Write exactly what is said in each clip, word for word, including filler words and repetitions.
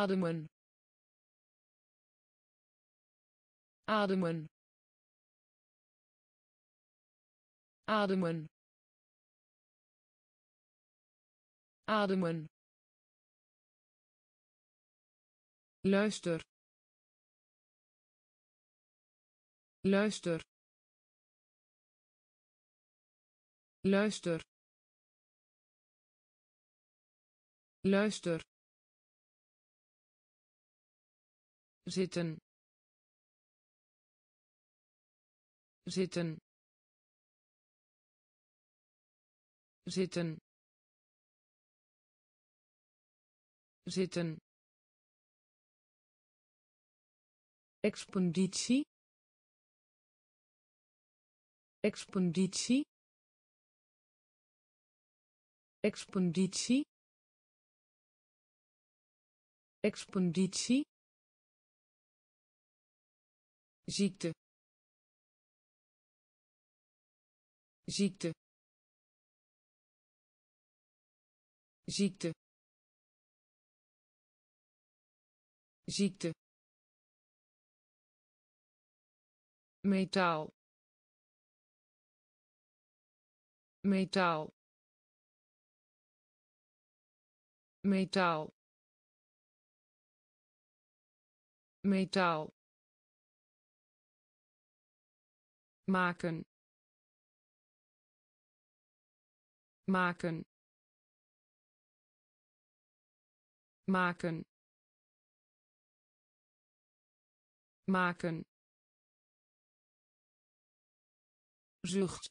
ademen, ademen, ademen, ademen, luister, luister, luister, luister, zitten, zitten, zitten, zitten, expeditie, expeditie, expeditie, expeditie, ziekte, ziekte, ziekte, ziekte, metaal, metaal, metaal, metaal, maken, maken, maken, maken, zucht,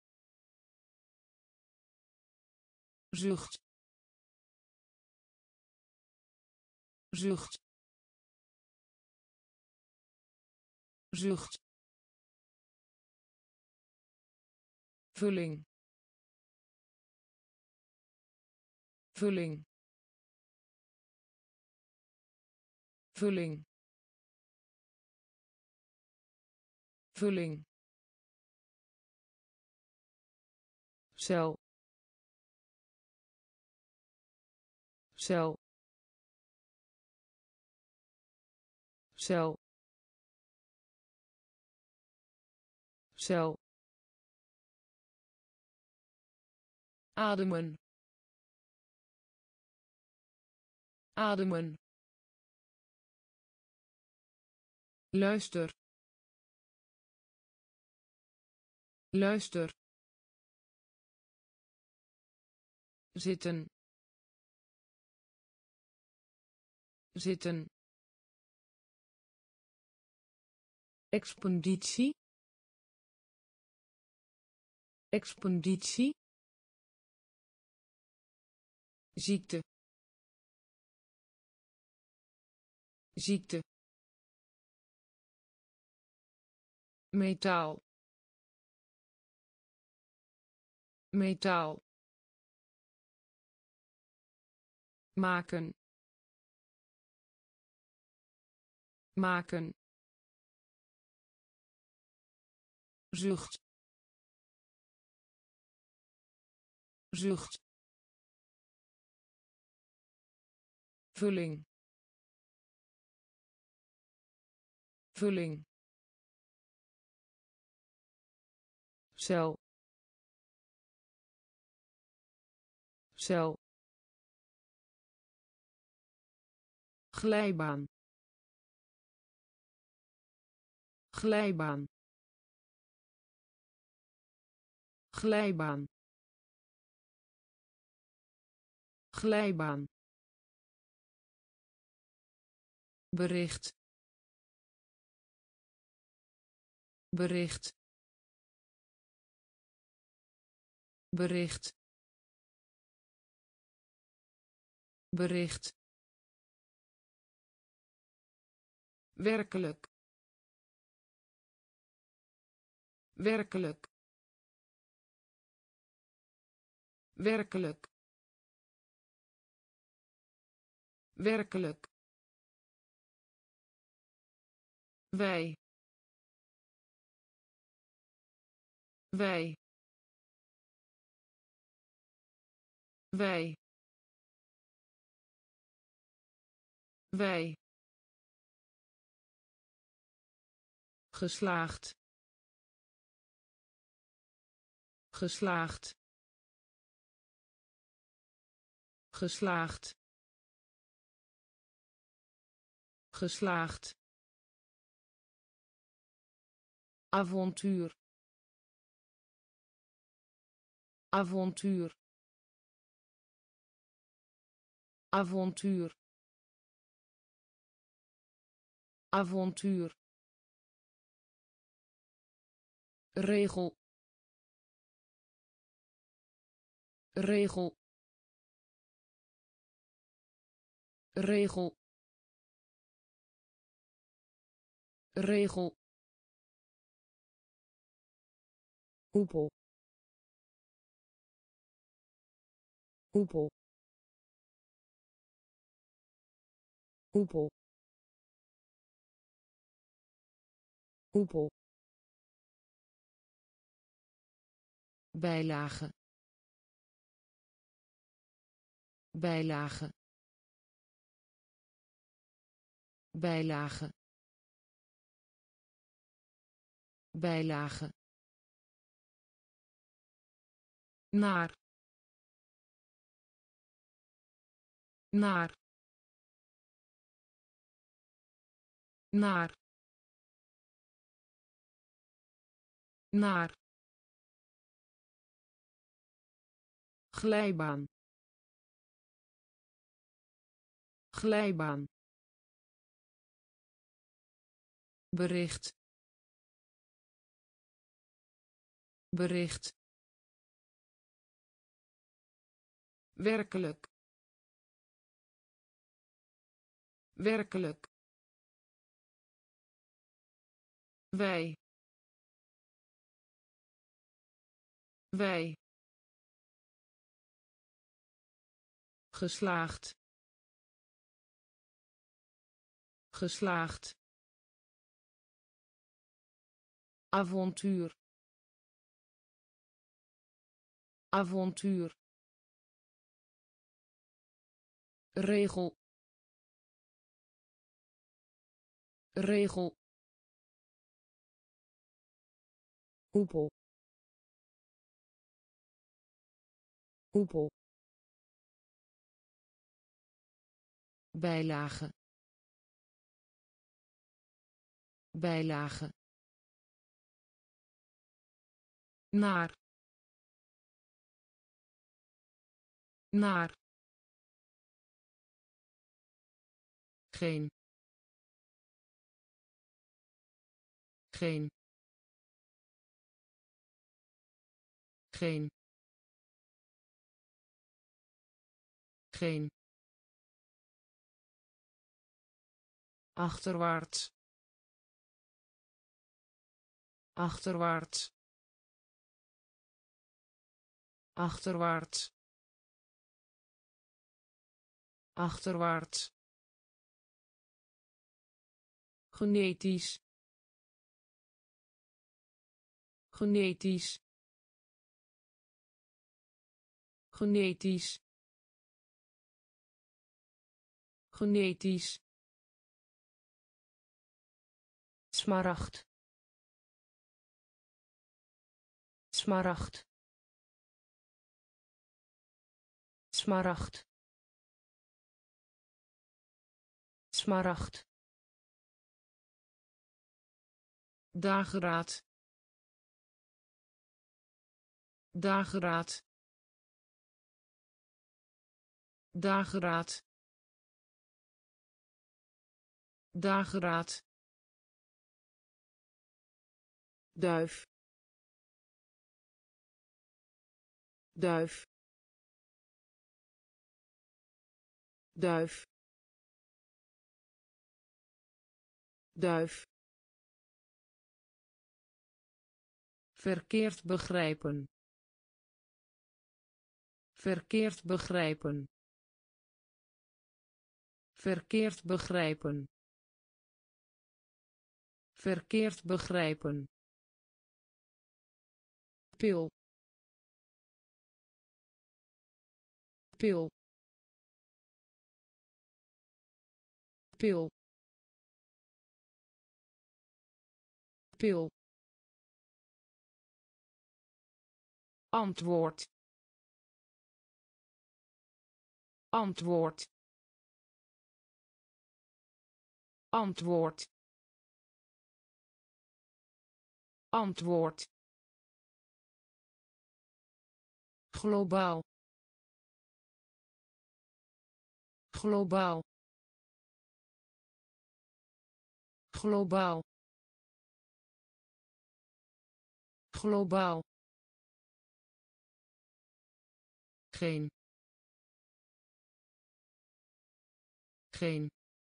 zucht, zucht, zucht, vulling, vulling, vulling, vulling, cel, cel, cel, cel, ademen, ademen, luister, luister, zitten, zitten, expeditie, expeditie, ziekte, ziekte, metaal, metaal, maken, maken, zucht, zucht, vulling, vulling, cel, cel, glijbaan, glijbaan, glijbaan, glijbaan, bericht, bericht, bericht, bericht, werkelijk, werkelijk, werkelijk, werkelijk, wij, wij, wij, wij, geslaagd, geslaagd, geslaagd, geslaagd, avontuur, avontuur, avontuur, avontuur, regel, regel, regel, regel, hoepel, hoepel, hoepel, hoepel, bijlage, bijlage, bijlage, bijlage, naar, naar, naar, naar, glijbaan, glijbaan, bericht, bericht, werkelijk, werkelijk, wij, wij, geslaagd, geslaagd, avontuur, avontuur, regel, regel, hoepel, hoepel, bijlage, bijlage, naar, naar, geen, geen, geen, geen, achterwaarts, achterwaarts, achterwaarts, achterwaarts, genetisch, genetisch, genetisch, genetisch, smaragd, smaragd, smaragd, smaragd, dageraad, dageraad, dageraad, dageraad, duif, duif, duif, duif, verkeerd begrijpen, verkeerd begrijpen, verkeerd begrijpen, verkeerd begrijpen, pil, pil, pil pil antwoord antwoord antwoord antwoord globaal globaal globaal globaal geen geen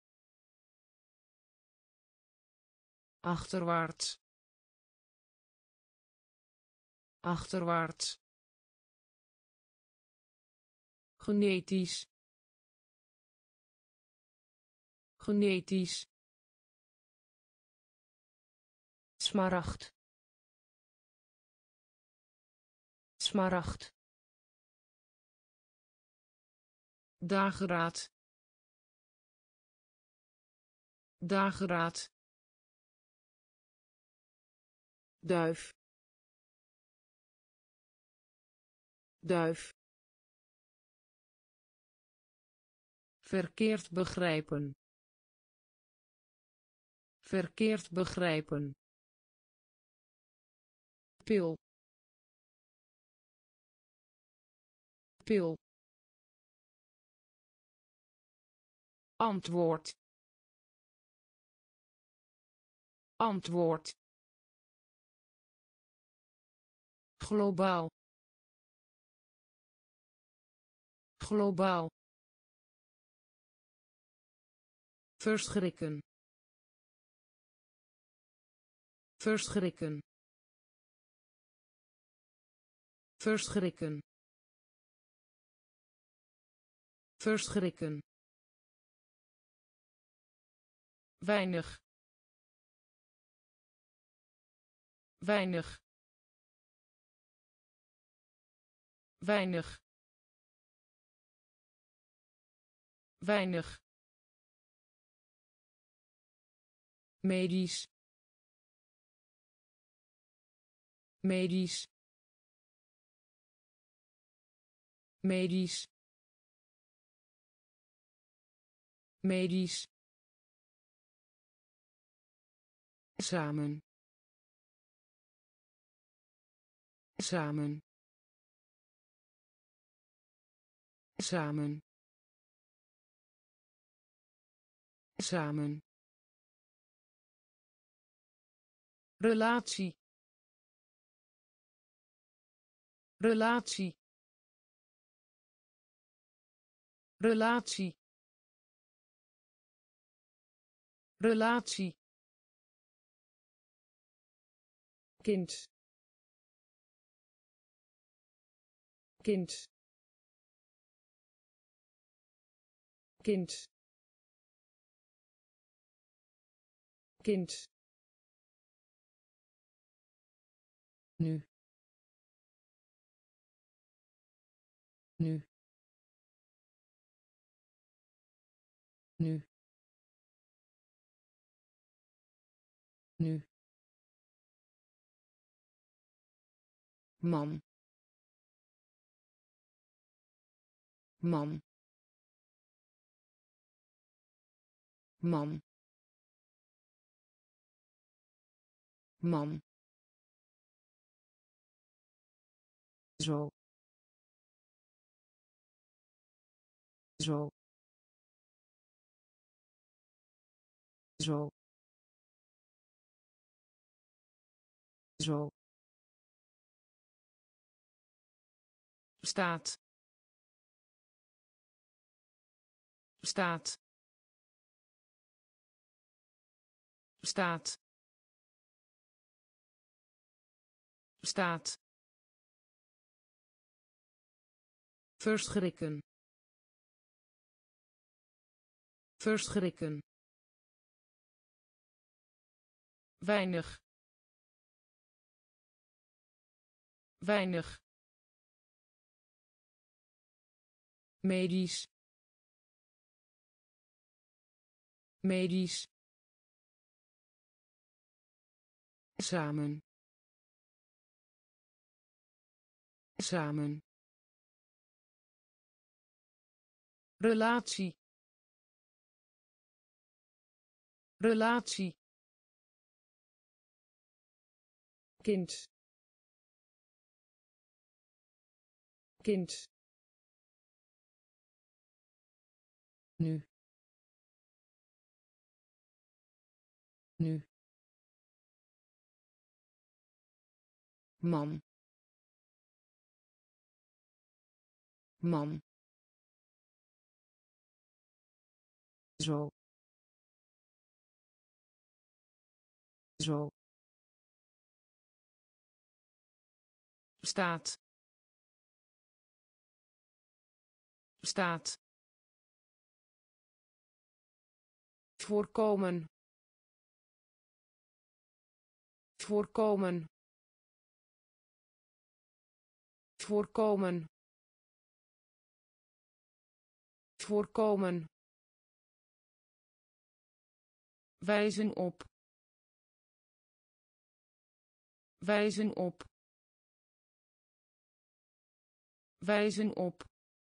achterwaarts achterwaarts genetisch genetisch smaragd smaragd dageraad dageraad duif duif verkeerd begrijpen verkeerd begrijpen pil pil antwoord antwoord globaal globaal verschrikken verschrikken verschrikken verschrikken weinig weinig weinig weinig medisch medisch medisch medisch samen samen samen samen relatie relatie relatie relatie kind kind kind kind nu nu nu nu man man man man zo zo zo zo staat staat staat staat verschrikken verschrikken weinig weinig medisch medisch, samen, samen, relatie, relatie, kind, kind, nu, nu, man, man, zo, zo, staat, staat, voorkomen, voorkomen, voorkomen, voorkomen, wijzen op, wijzen op, wijzen op,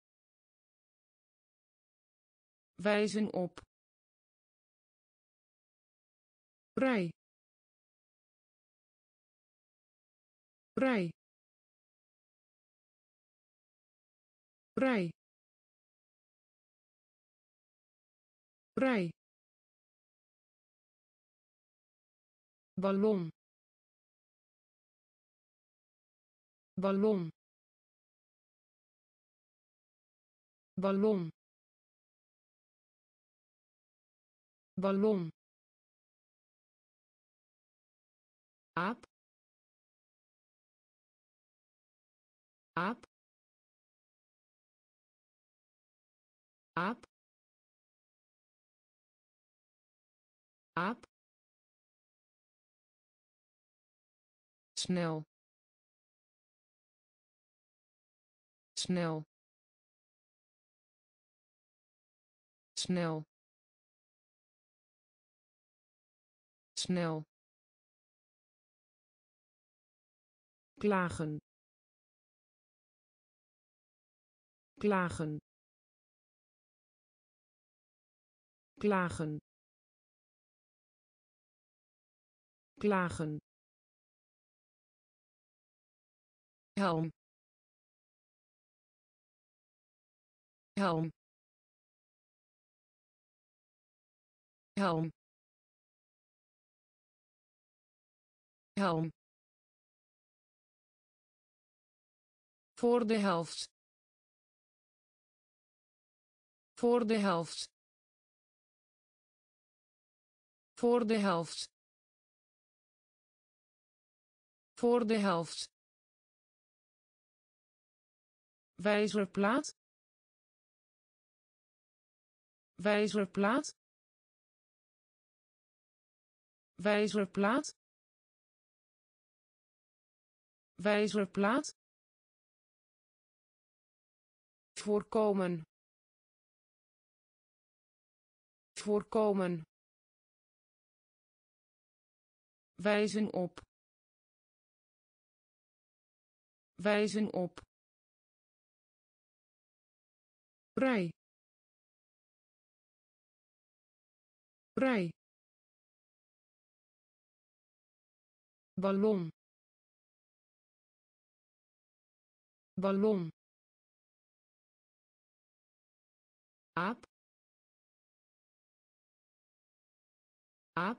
wijzen op, rij, rij, rij, rij, ballon, ballon, ballon, ballon, aap, aap, aap, aap, snel, snel, snel, snel, klagen, klagen, klagen, klagen, helm, helm, helm, helm, voor de helft, voor de helft, voor de helft, voor de helft, wijzerplaat, wijzerplaat, wijzerplaat, wijzerplaat, voorkomen, voorkomen, wijzen op, wijzen op, rij, rij, ballon, ballon, aap, aap,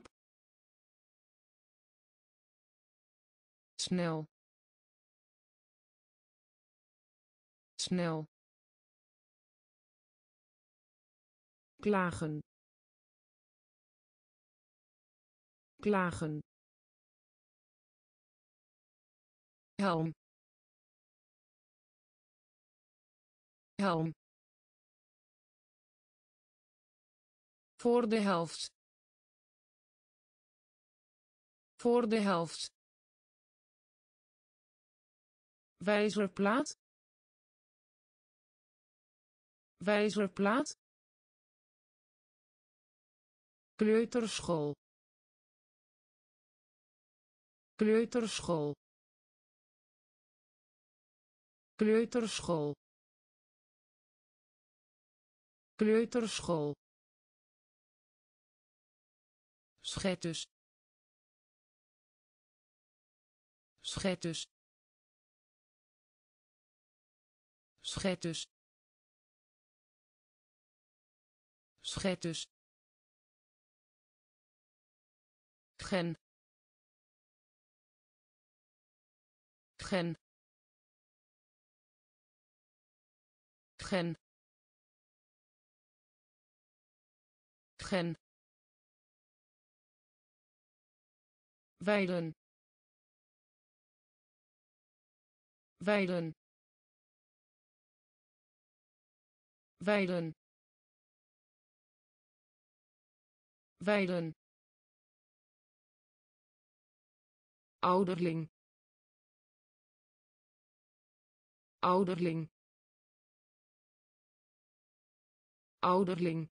snel, snel, klagen, klagen, helm, helm, voor de helft, voor de helft, wijzerplaat, wijzerplaat, kleuterschool kleuterschool kleuterschool kleuterschool schetus schetus schetus schetus gen gen gen gen weiden weiden weiden weiden ouderling ouderling ouderling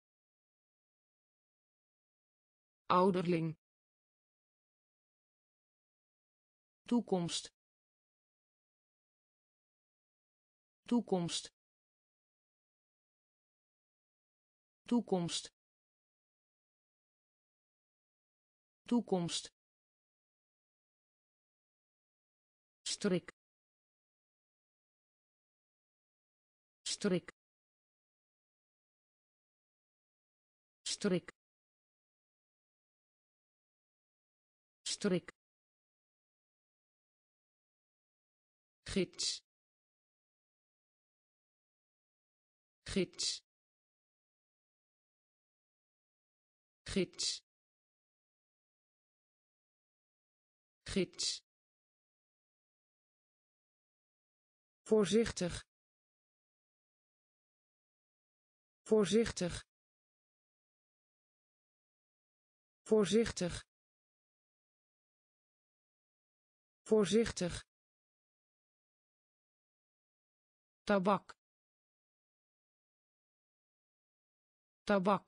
ouderling toekomst toekomst toekomst toekomst strik strik strik strik gids gids gids gids voorzichtig voorzichtig voorzichtig voorzichtig tabak tabak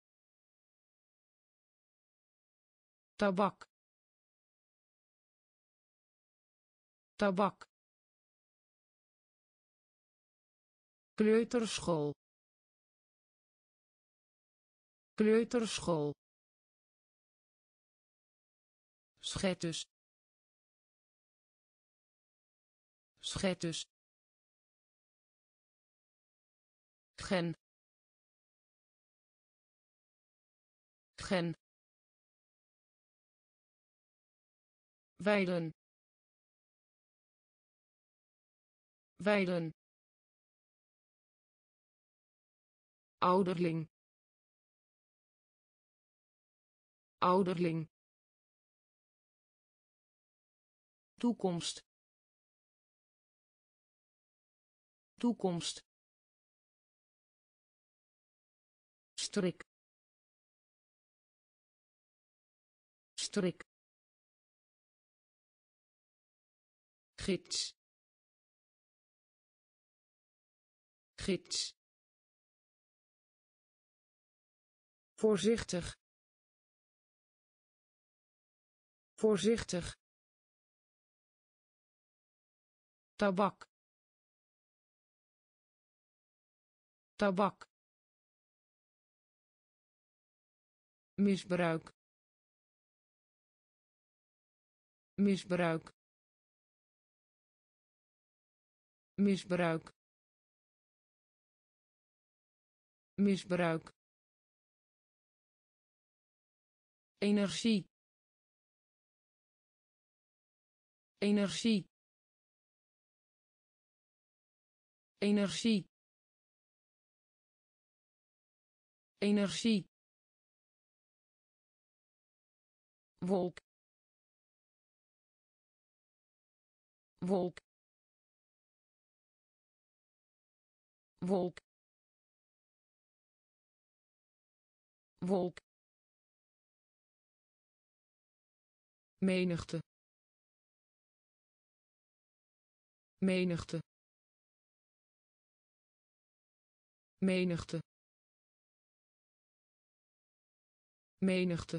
tabak tabak kleuterschool kleuterschool schetus schetus gen gen weiden weiden ouderling ouderling toekomst toekomst strik strik gids gids voorzichtig voorzichtig tabak tabak misbruik misbruik misbruik misbruik energie energie energie energie wolk wolk wolk wolk menigte menigte menigte menigte,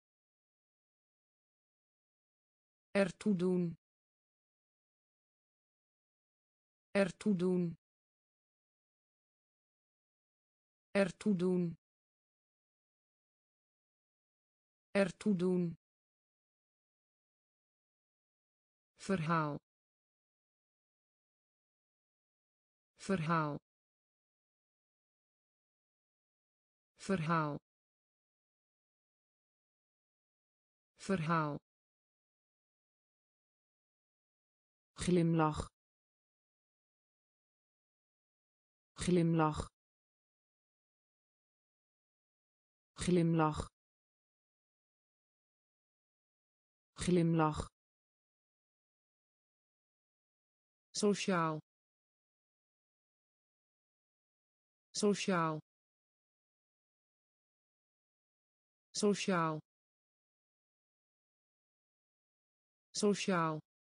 ertoe doen, ertoe doen, ertoe doen, ertoe doen, verhaal, verhaal, verhaal, verhaal, glimlach, glimlach, glimlach, glimlach, sociaal, sociaal, sociaal, sociaal,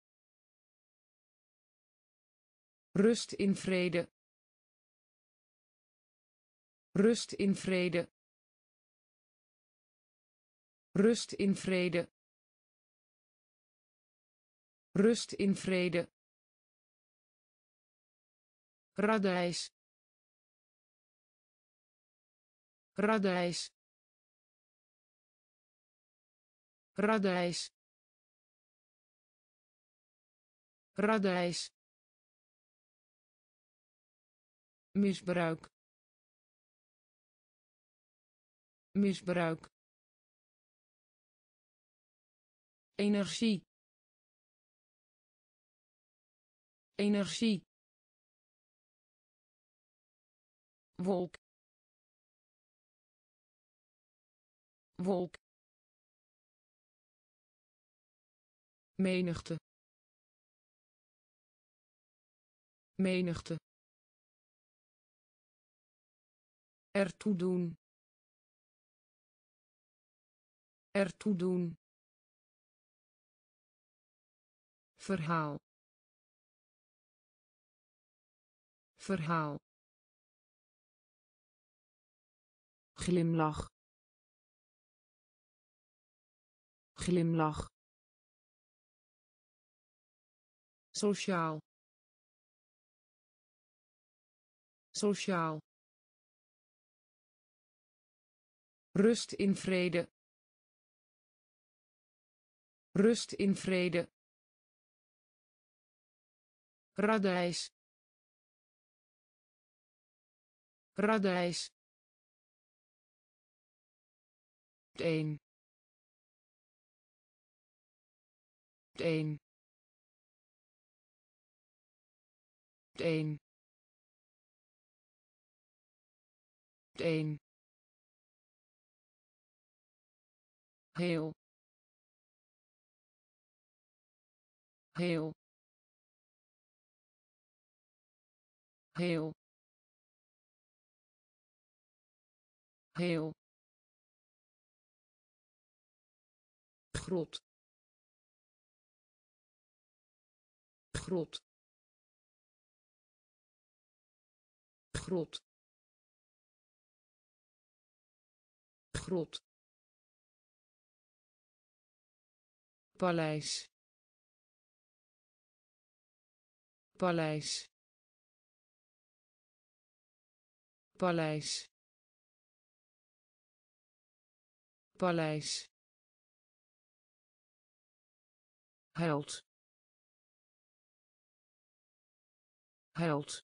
rust in vrede, rust in vrede, rust in vrede, rust in vrede, radijs, radijs, radijs, radijs, misbruik, misbruik, energie, energie, wolk, wolk, menigte, menigte, ertoe doen, ertoe doen, verhaal, verhaal, glimlach, glimlach, sociaal, sociaal, rust in vrede, rust in vrede, radijs, radijs, een, een, een, een, heel, heel, heel, heel, grot, grot, grot, grot, paleis, paleis, paleis, paleis, held, held,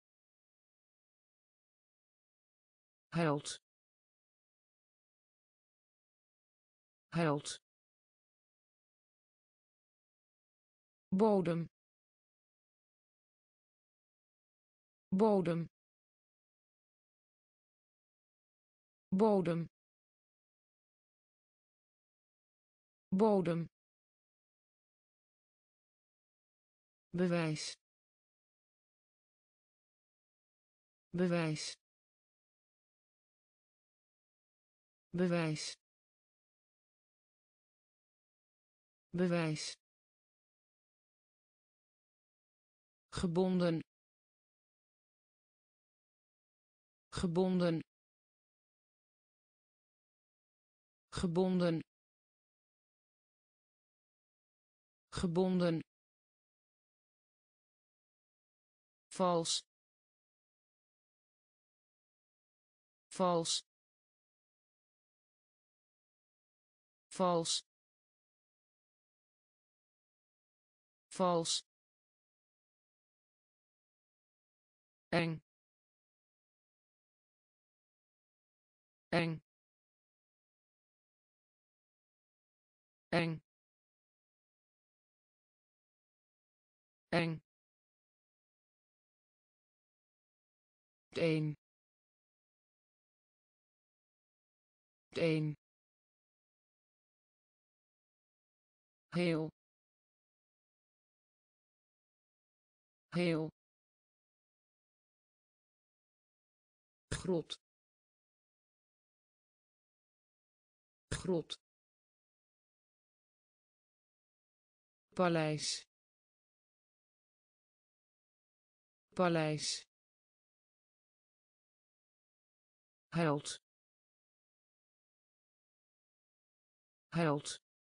held, held, bodem, bodem, bodem, bodem, bewijs, bewijs, bewijs, bewijs, gebonden, gebonden, gebonden gebonden vals vals vals vals eng eng eng eng een een heel heel grot grot paleis paleis held held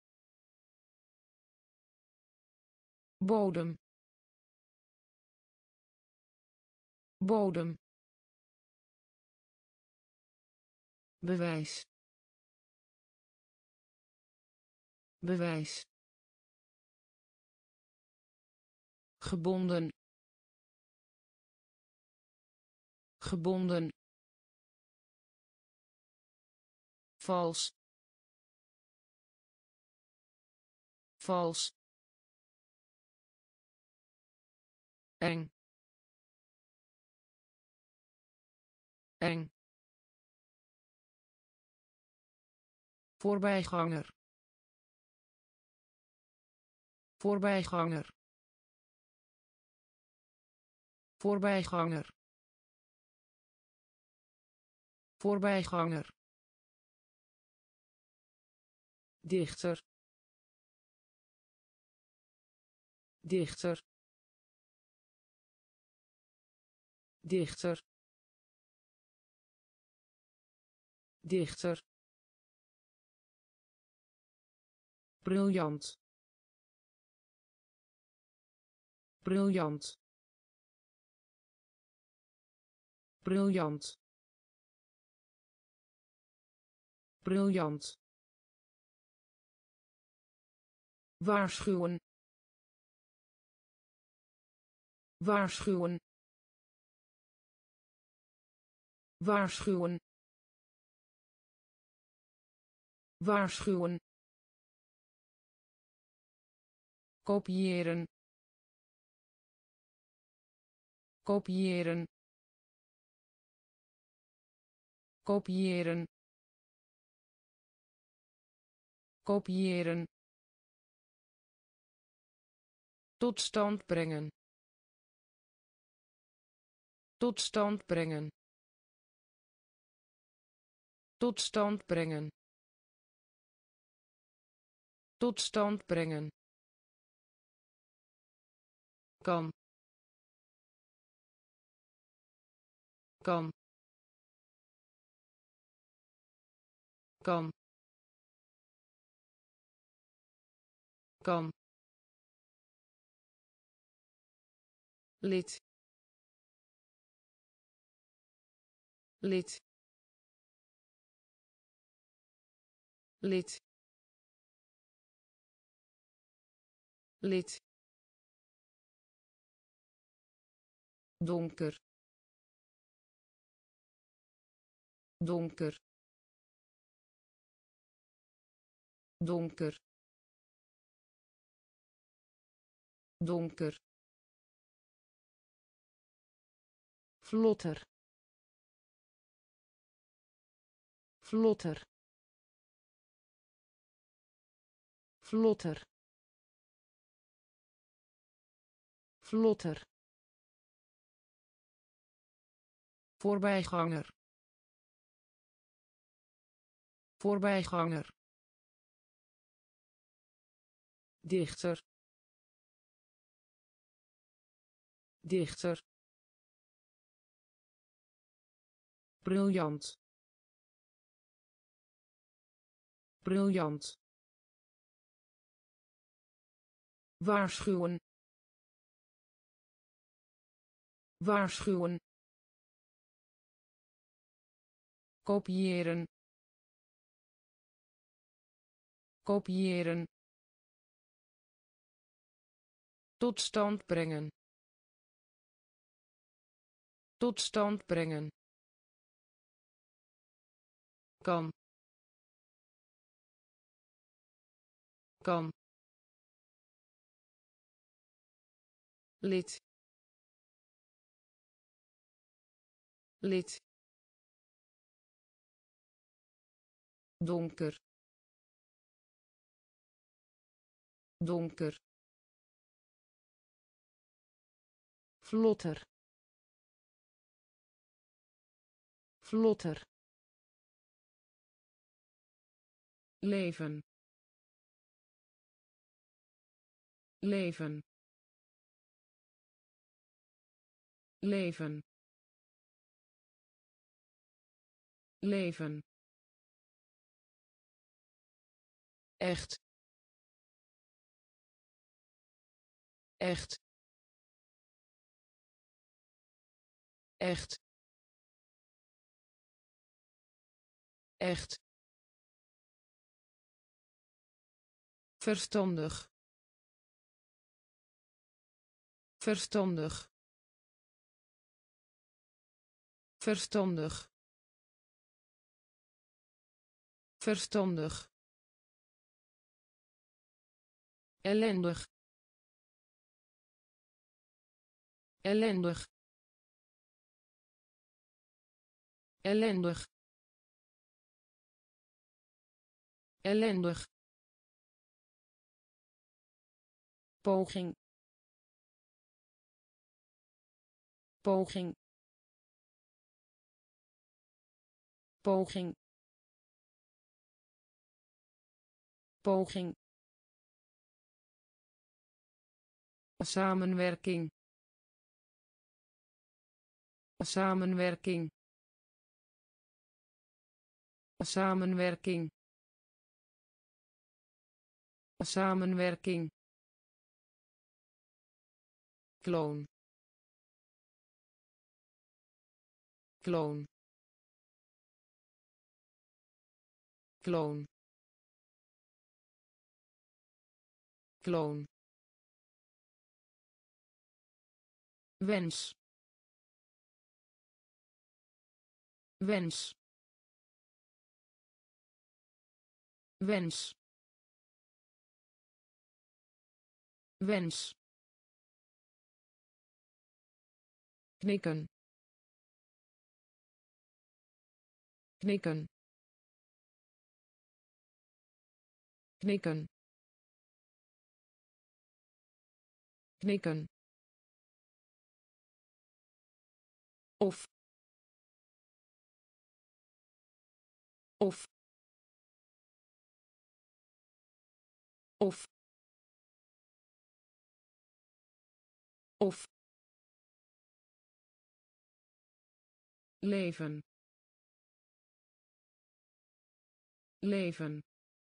bodem bodem bewijs bewijs gebonden gebonden vals vals eng eng voorbijganger voorbijganger voorbijganger voorbijganger dichter dichter dichter dichter briljant briljant briljant briljant waarschuwen waarschuwen waarschuwen waarschuwen kopiëren kopiëren kopiëren kopiëren tot stand brengen tot stand brengen tot stand brengen tot stand brengen kan kan kan kan lid lid lid lid donker donker donker donker vlotter vlotter vlotter vlotter voorbijganger voorbijganger dichter dichter briljant briljant, waarschuwen, waarschuwen, kopiëren, kopiëren, tot stand brengen, tot stand brengen, kan, kan, lid, lid, donker, donker, vlotter, vlotter, leven, leven, leven, leven, echt, echt, echt, echt, verstandig, verstandig, verstandig, verstandig, ellendig, ellendig, ellendig, ellendig, poging, poging, poging, poging, samenwerking, samenwerking, samenwerking, samenwerking, kloon, kloon, kloon, kloon, wens, wens, wens, wens, knikken, knikken, knikken, knikken, of, of, of, of, leven, leven,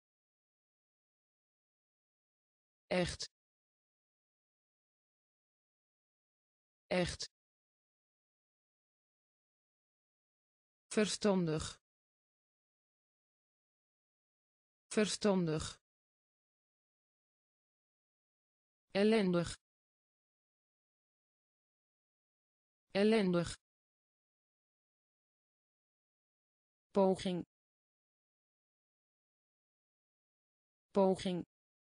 echt, echt, verstandig, verstandig, ellendig, ellendig, poging, poging,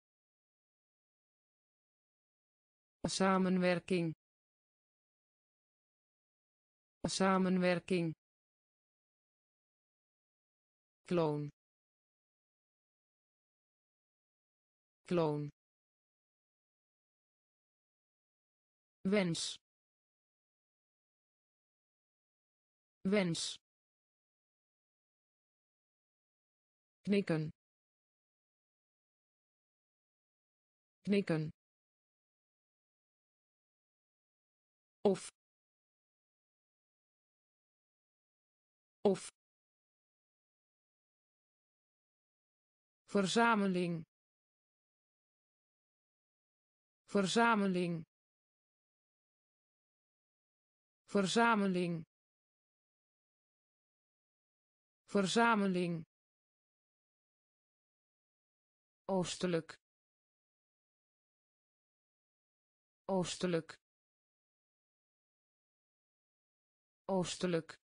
samenwerking, samenwerking, kloon, kloon, wens, wens, knikken, knikken, of, of, verzameling verzameling verzameling verzameling oostelijk oostelijk oostelijk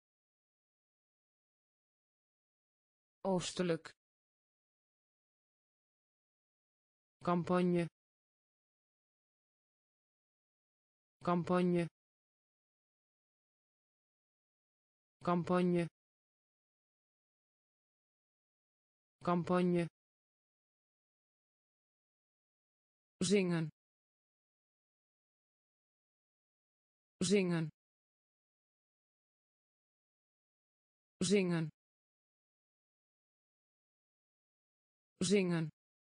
oostelijk campagne campagne campagne campagne zingen zingen zingen zingen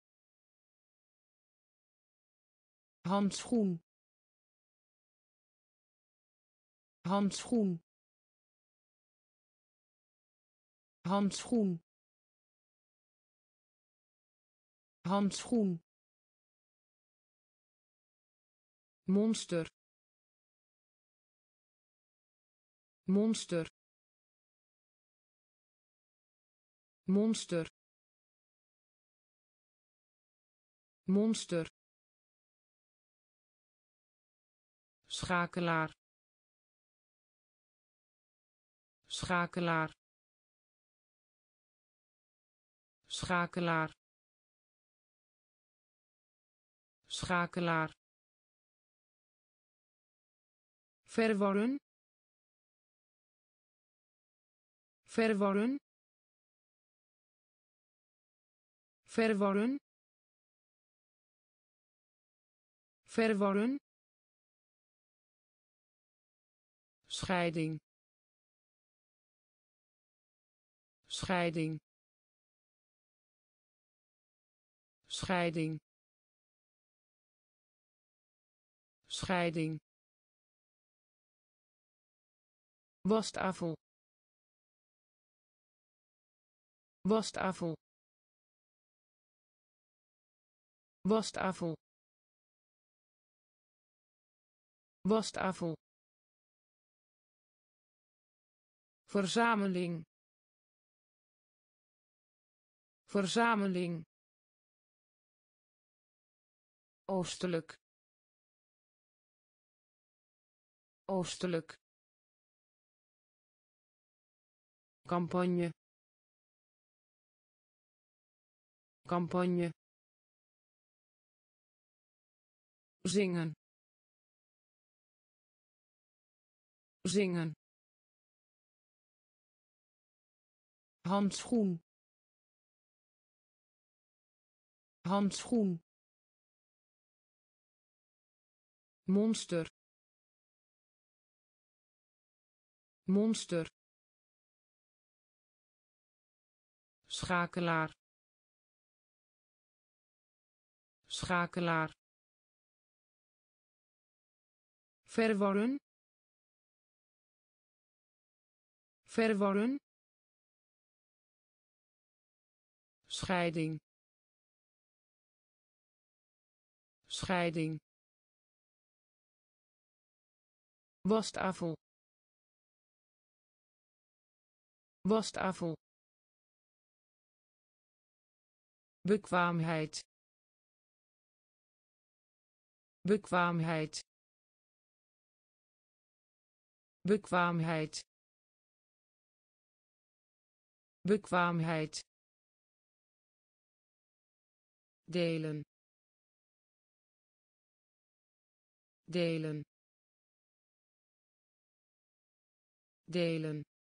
handschoen handschoen handschoen handschoen monster monster monster monster schakelaar schakelaar schakelaar schakelaar verworren verworren verworren verworren scheiding scheiding scheiding scheiding wastafel wastafel wastafel wastafel verzameling verzameling oostelijk oostelijk campagne campagne zingen zingen handschoen handschoen monster monster schakelaar schakelaar verworren verworren scheiding scheiding wastafel wastafel bekwaamheid bekwaamheid bekwaamheid bekwaamheid delen delen delen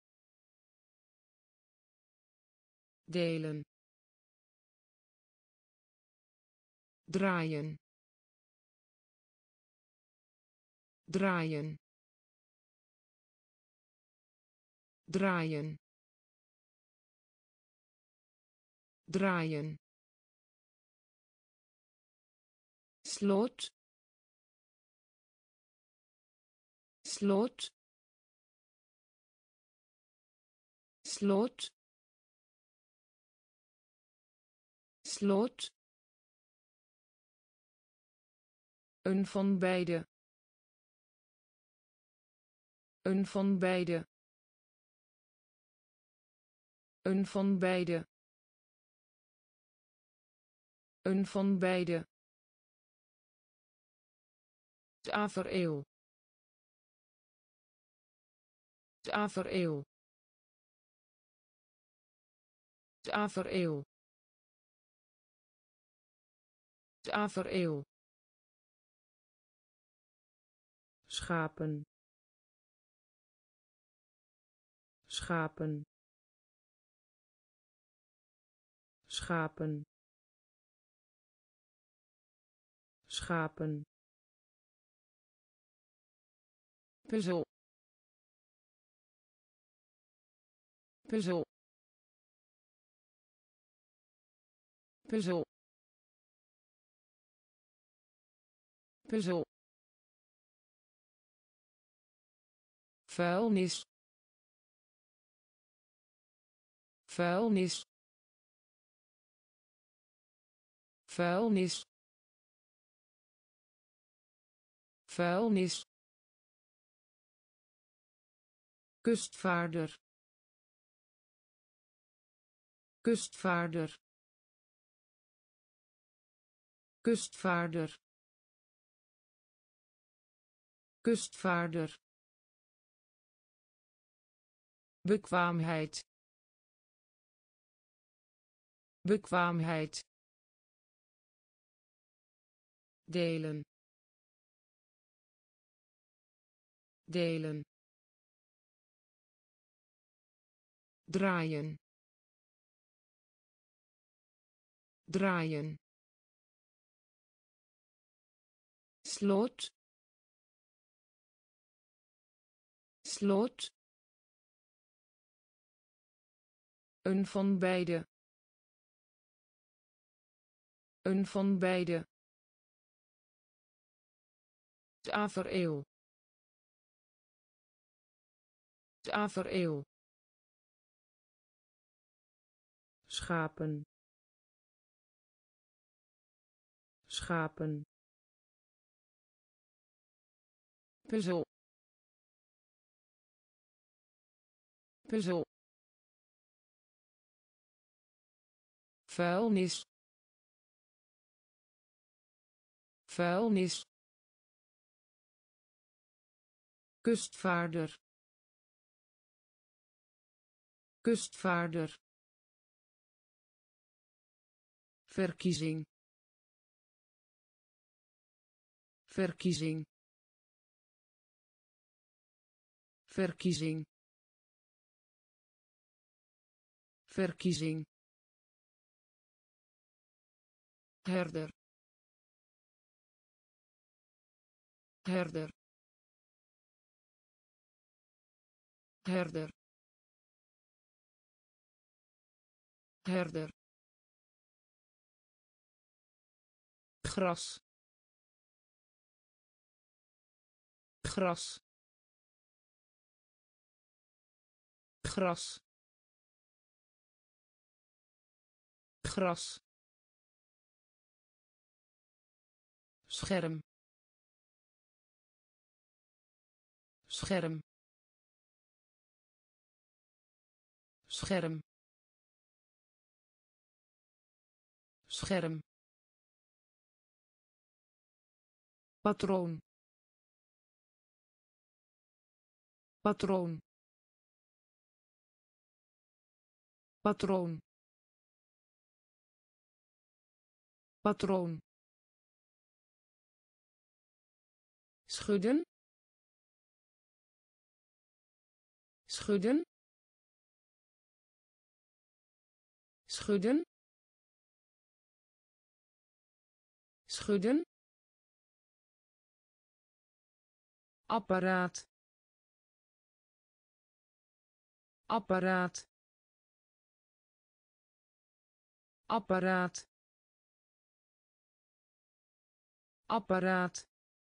delen draaien draaien draaien draaien slot slot slot sloot, een van beide, een van beide, een van beide, een van beide, tafereel, tafereel, tafereel, tafereel, schapen, schapen, schapen, schapen, puzzel, puzzel, puzzel, puzzel, vuilnis, vuilnis, vuilnis, vuilnis, kustvaarder, kustvaarder, kustvaarder, kustvaarder, bekwaamheid, bekwaamheid, delen, delen, draaien, draaien, sloot, sloot, een van beide, een van beide, tafereel, tafereel, schapen, schapen, puzzel, puzzel, vuilnis, vuilnis, kustvaarder, kustvaarder, verkiezing, verkiezing, verkiezing, verkiezing, herder, herder, herder, herder, gras, gras, gras, gras, scherm, scherm, scherm, scherm, patroon, patroon, patroon, patroon, schudden, schudden, schudden, schudden, apparaat, apparaat, apparaat, apparaat,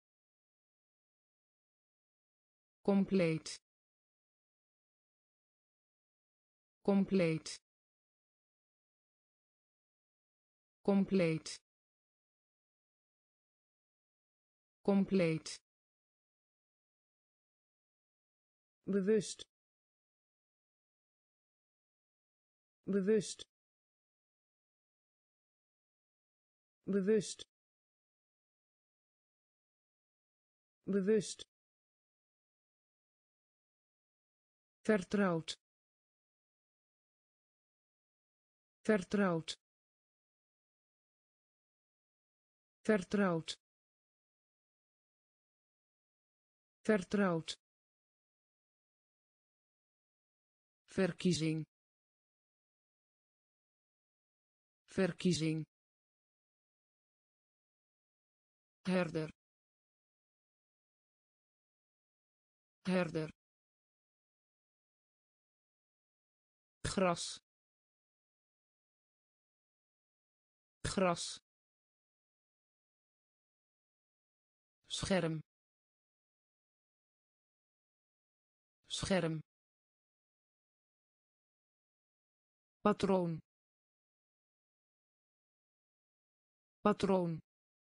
compleet, compleet, compleet compleet bewust bewust bewust bewust vertrouwd vertrouwd vertrouwd vertrouwd verkiezing verkiezing herder herder gras gras scherm scherm patroon patroon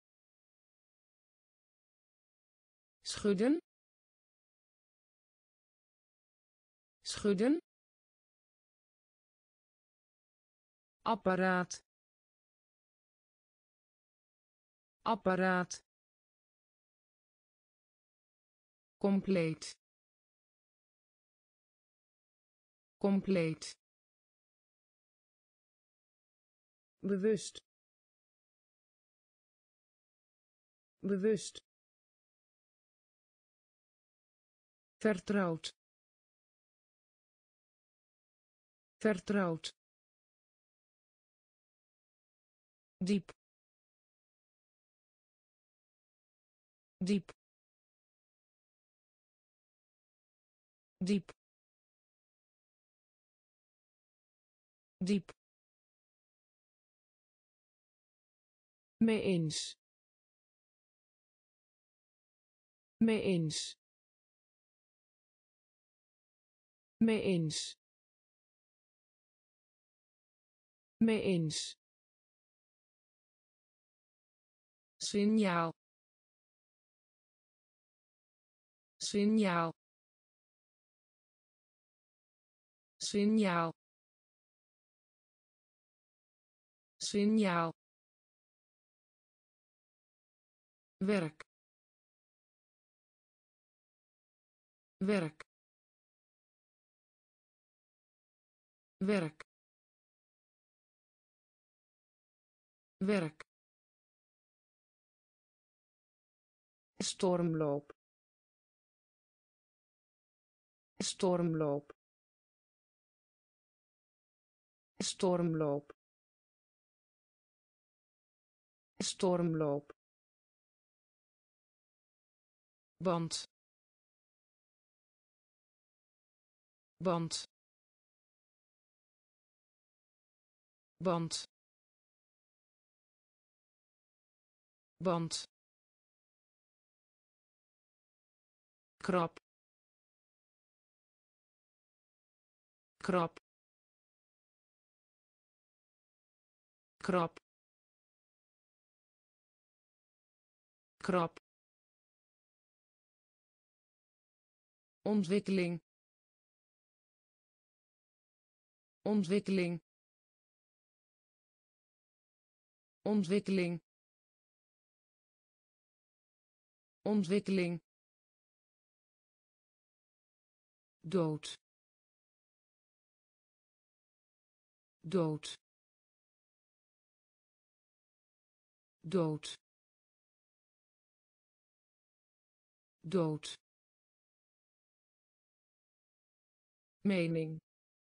schudden schudden apparaat apparaat compleet compleet bewust bewust vertrouwd vertrouwd diep diep diep diep mee eens mee eens mee eens mee eens signaal signaal signaal signaal werk werk werk werk stormloop stormloop stormloop stormloop band band band band krap krap krap krap ontwikkeling ontwikkeling ontwikkeling ontwikkeling dood dood dood dood mening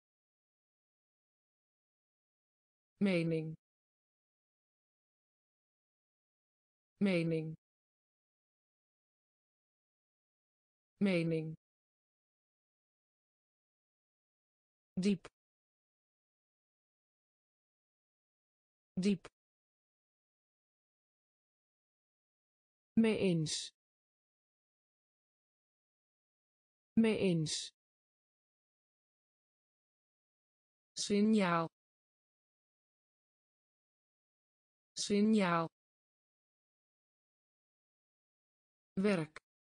mening mening mening diep diep mee eens mee eens signaal signaal, werk,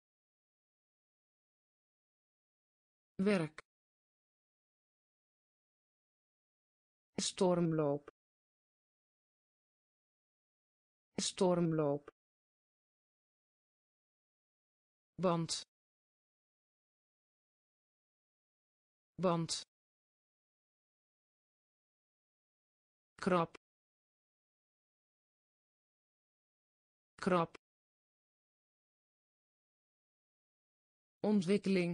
werk, stormloop, stormloop, band, band, krap, krap, ontwikkeling,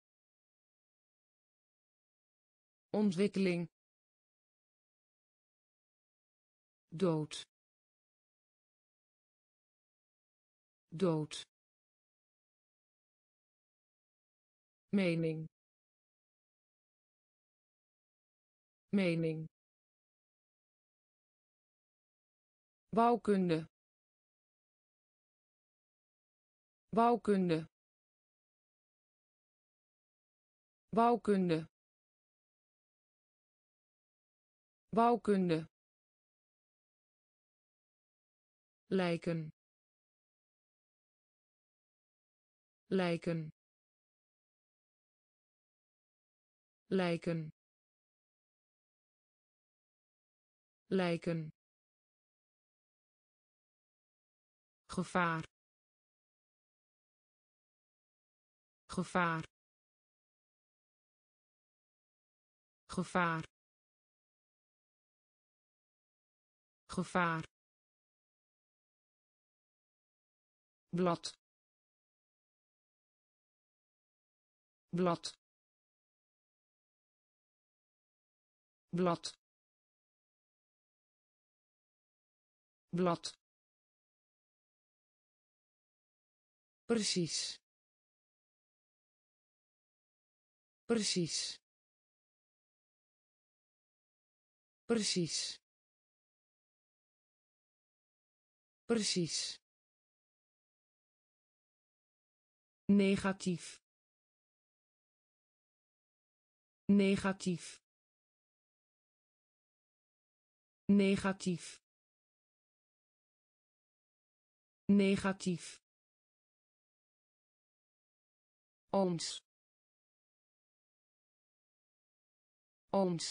ontwikkeling, dood, dood, mening, mening, bouwkunde, bouwkunde, bouwkunde, bouwkunde, lijken, lijken, lijken, lijken, gevaar, gevaar, gevaar, gevaar, blad, blad, blad, blad, precies, precies, precies, precies, negatief, negatief, negatief, negatief, ooms, ooms,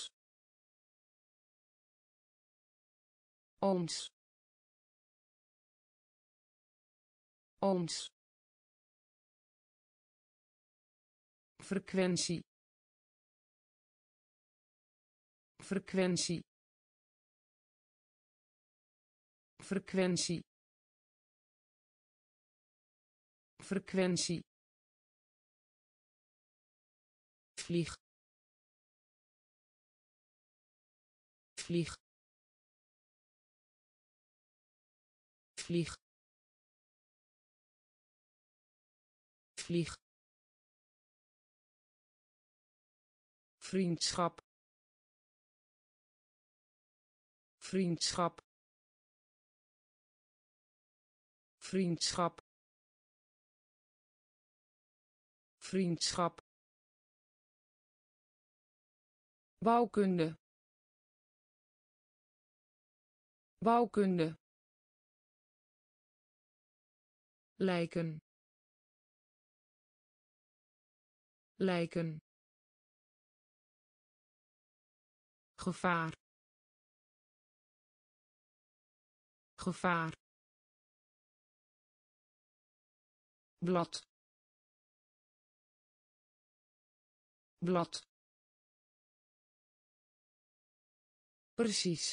ooms, ooms, frequentie, frequentie, frequentie, frequentie, vlieg, vlieg, vlieg, vlieg, vriendschap, vriendschap, vriendschap, vriendschap, bouwkunde, bouwkunde, lijken, lijken, gevaar, gevaar, blad, blad, precies,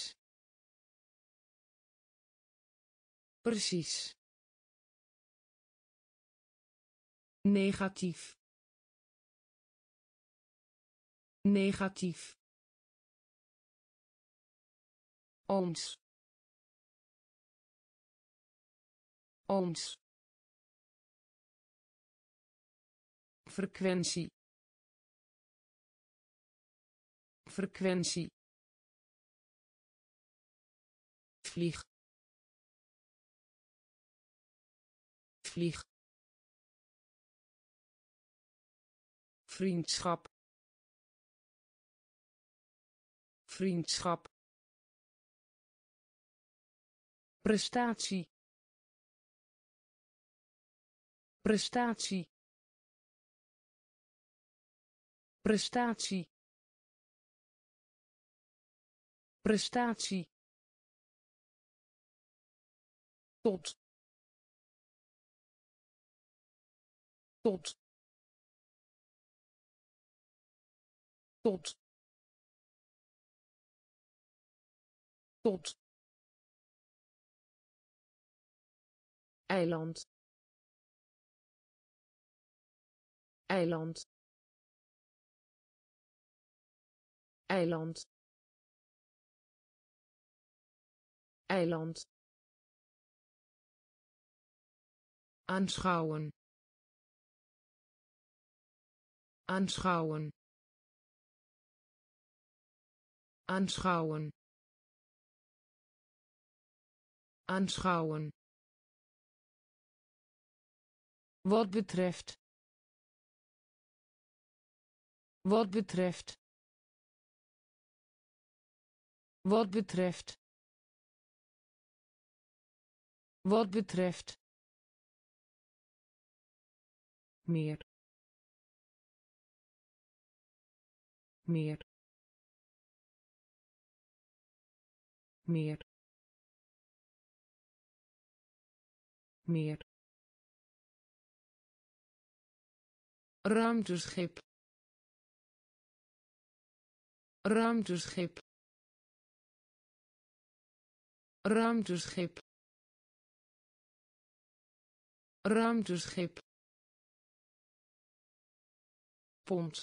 precies, negatief, negatief, ooms, ooms, frequentie, frequentie, vlieg, vlieg, vriendschap, vriendschap, prestatie prestatie prestatie prestatie tot tot tot tot eiland eiland eiland eiland aanschouwen aanschouwen aanschouwen aanschouwen wat betreft wat betreft wat betreft wat betreft meer meer meer meer ruimteschip ruimteschip ruimteschip ruimteschip pond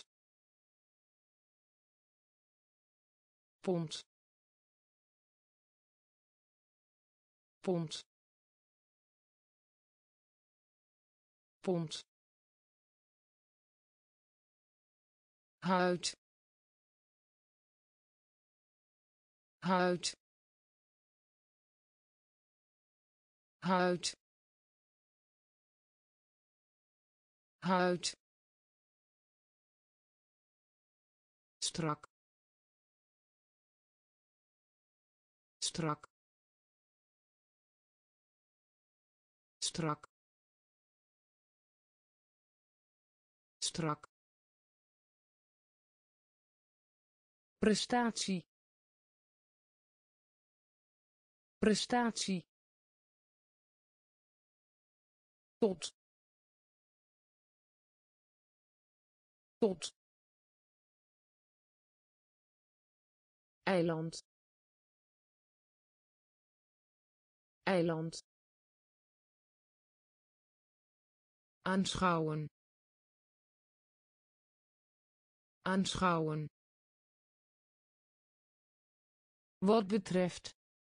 pond pond pond huid huid huid huid strak strak strak strak prestatie prestatie tot tot eiland eiland aanschouwen aanschouwen wat betreft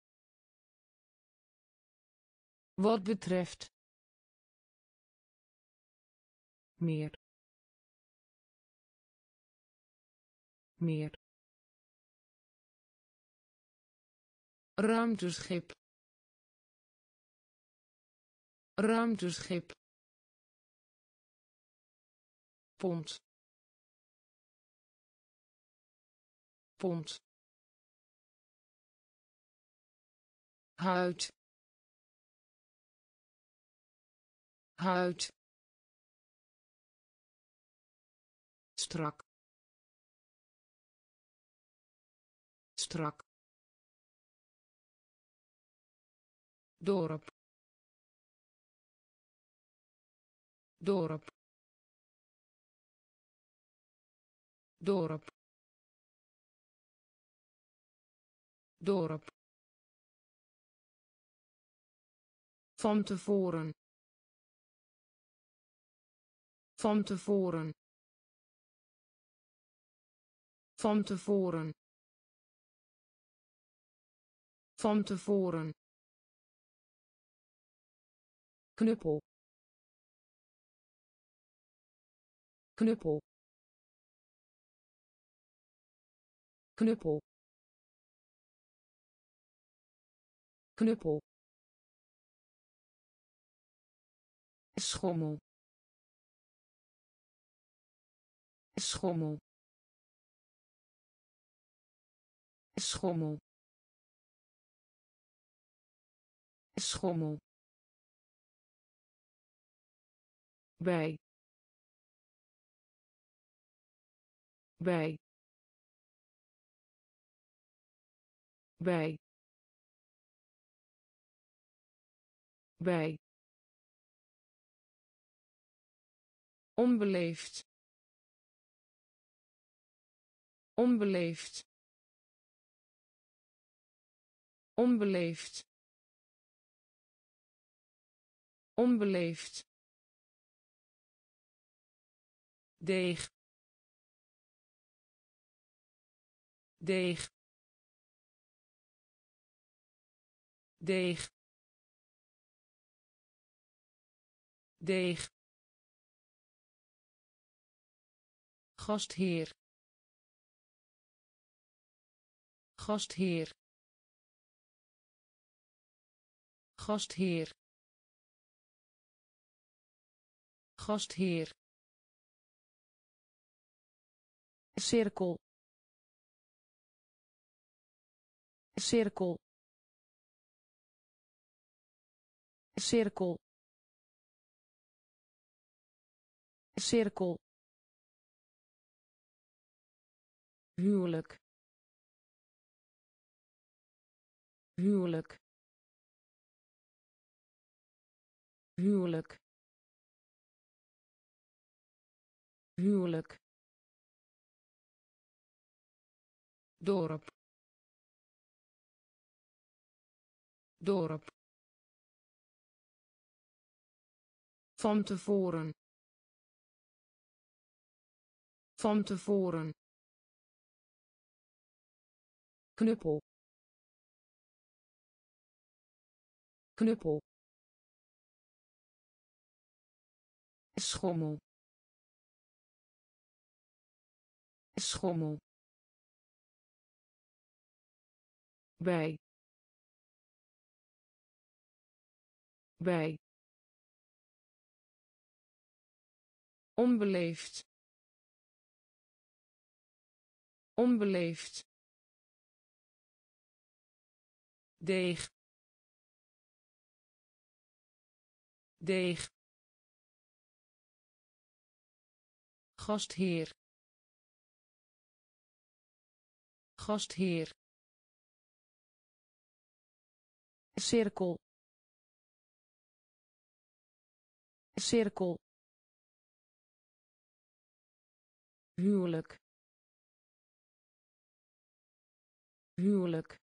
wat betreft meer meer ruimteschip ruimteschip pond pond huid huid strak strak dorp dorp dorp dorp van tevoren van tevoren van tevoren van tevoren knuppel knuppel knuppel knuppel schommel schommel schommel schommel, bij, bij, bij, bij, onbeleefd, onbeleefd, onbeleefd, onbeleefd, deeg, deeg, deeg, deeg, gastheer, gastheer, gastheer, gastheer, cirkel, cirkel, cirkel, cirkel, huwelijk, huwelijk, huwelijk, huwelijk, dorp, dorp, van tevoren, van tevoren, knuppel, knuppel, schommel, schommel, bij, bij, onbeleefd, onbeleefd, deeg, deeg, gastheer, gastheer, cirkel, cirkel, huwelijk, huwelijk,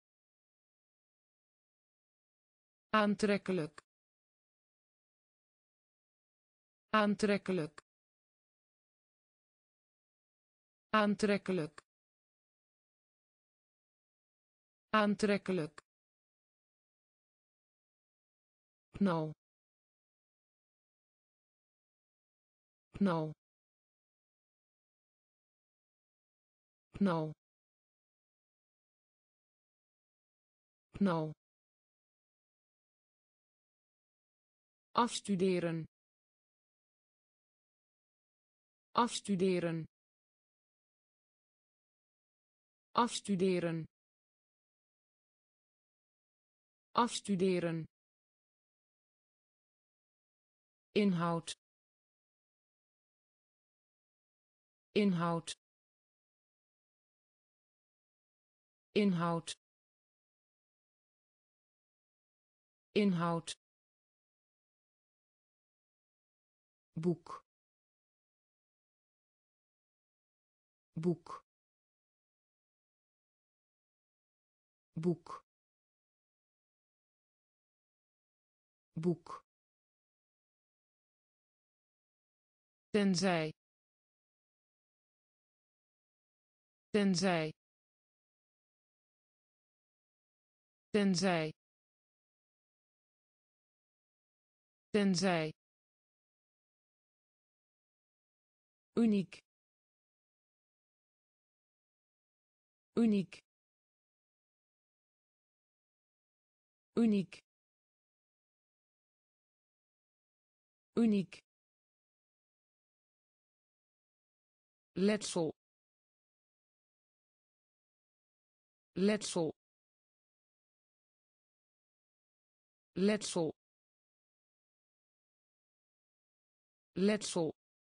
aantrekkelijk, aantrekkelijk, aantrekkelijk, aantrekkelijk, knal, knal, knal, knal, afstuderen, afstuderen, afstuderen, afstuderen, inhoud, inhoud, inhoud, inhoud, boek, boek, boek, boek, tenzij, tenzij, tenzij, tenzij, uniek, uniek, uniek, uniek, letsel, letsel, letsel letsel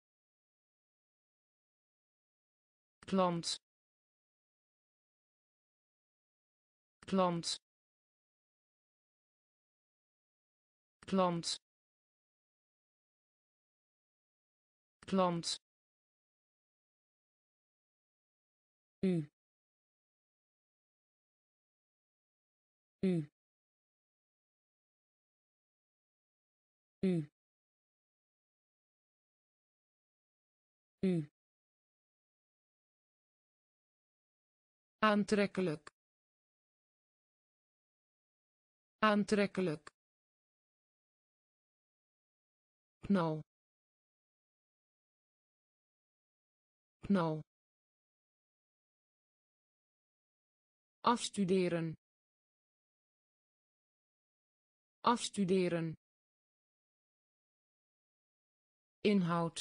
klant klant klant klant u u u u aantrekkelijk aantrekkelijk knal knal afstuderen afstuderen inhoud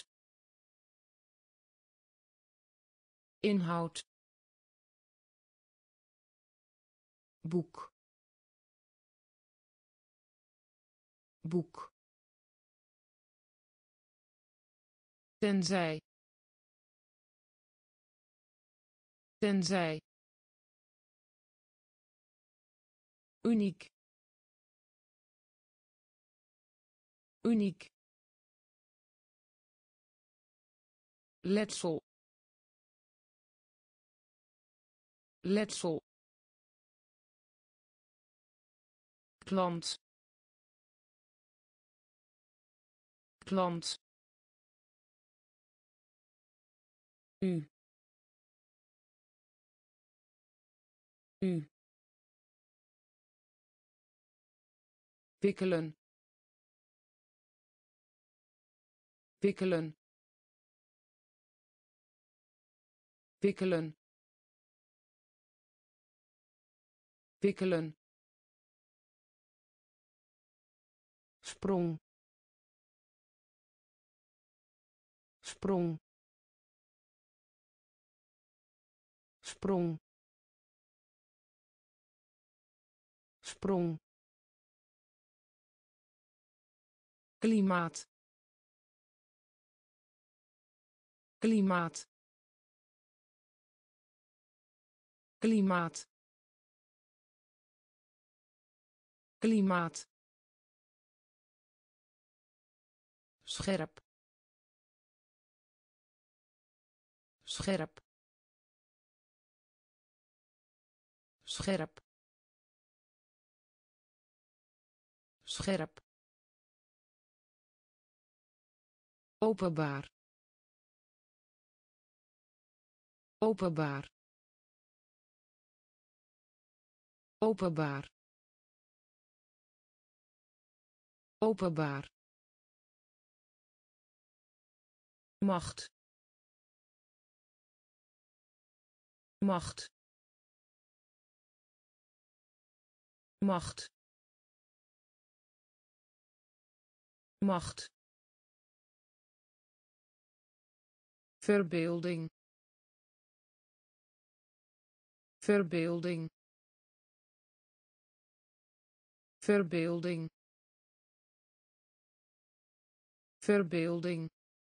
inhoud boek boek tenzij tenzij uniek uniek letsel letsel klant klant u u wikkelen wikkelen wikkelen wikkelen sprong sprong sprong sprong klimaat klimaat klimaat klimaat scherp scherp scherp scherp openbaar openbaar openbaar openbaar macht macht macht macht verbeelding verbeelding verbeelding verbeelding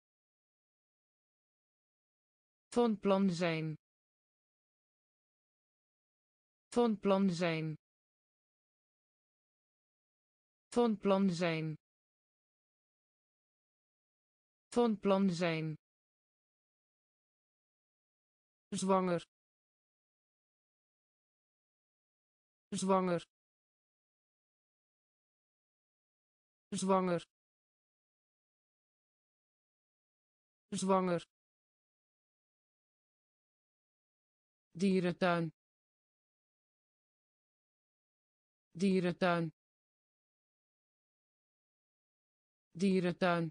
van plan zijn van plan zijn van plan zijn van plan zijn zwanger zwanger zwanger zwanger dierentuin dierentuin dierentuin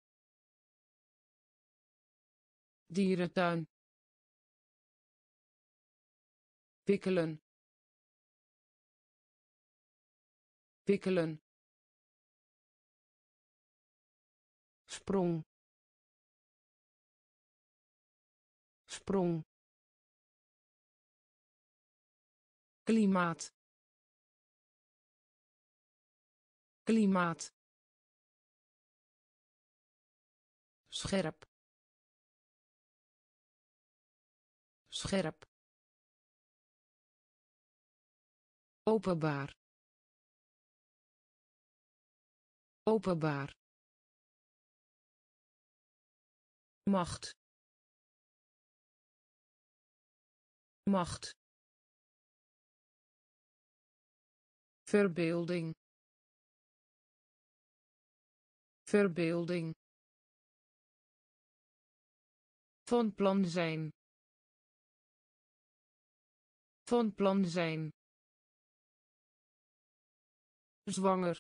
dierentuin wikkelen wikkelen sprong sprong klimaat klimaat, scherp, scherp, openbaar, openbaar, macht, macht, verbeelding, verbeelding, van plan zijn, van plan zijn, zwanger,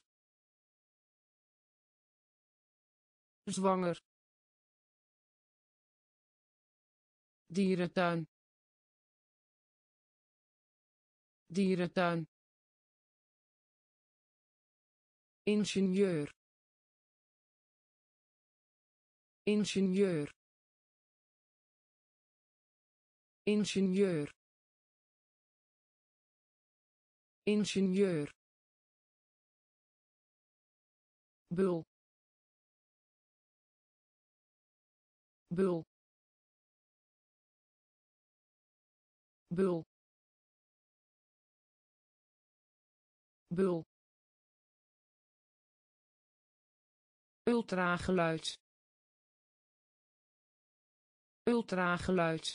zwanger, dierentuin, dierentuin, ingenieur, ingenieur, ingenieur, ingenieur, bul, bul, bul, bul, ultrageluid, ultrageluid,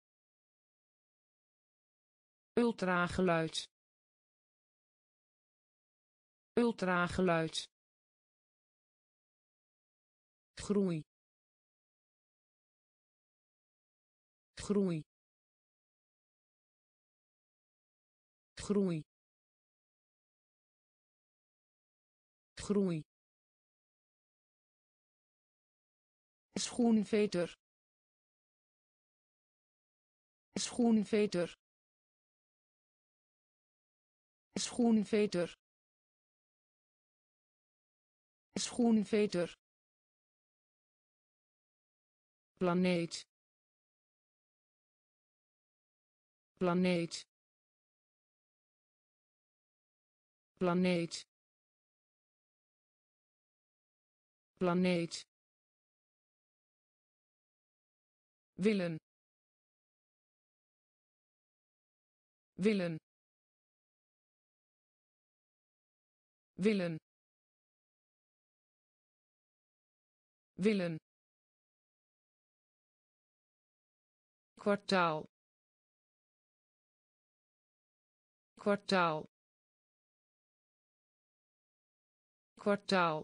ultrageluid, ultrageluid, groei, groei, groei, groei, schoenveter, schoenveter, schoenveter, schoenveter, planeet, planeet, planeet, planeet, willen, willen, willen, willen, kwartaal, kwartaal, kwartaal,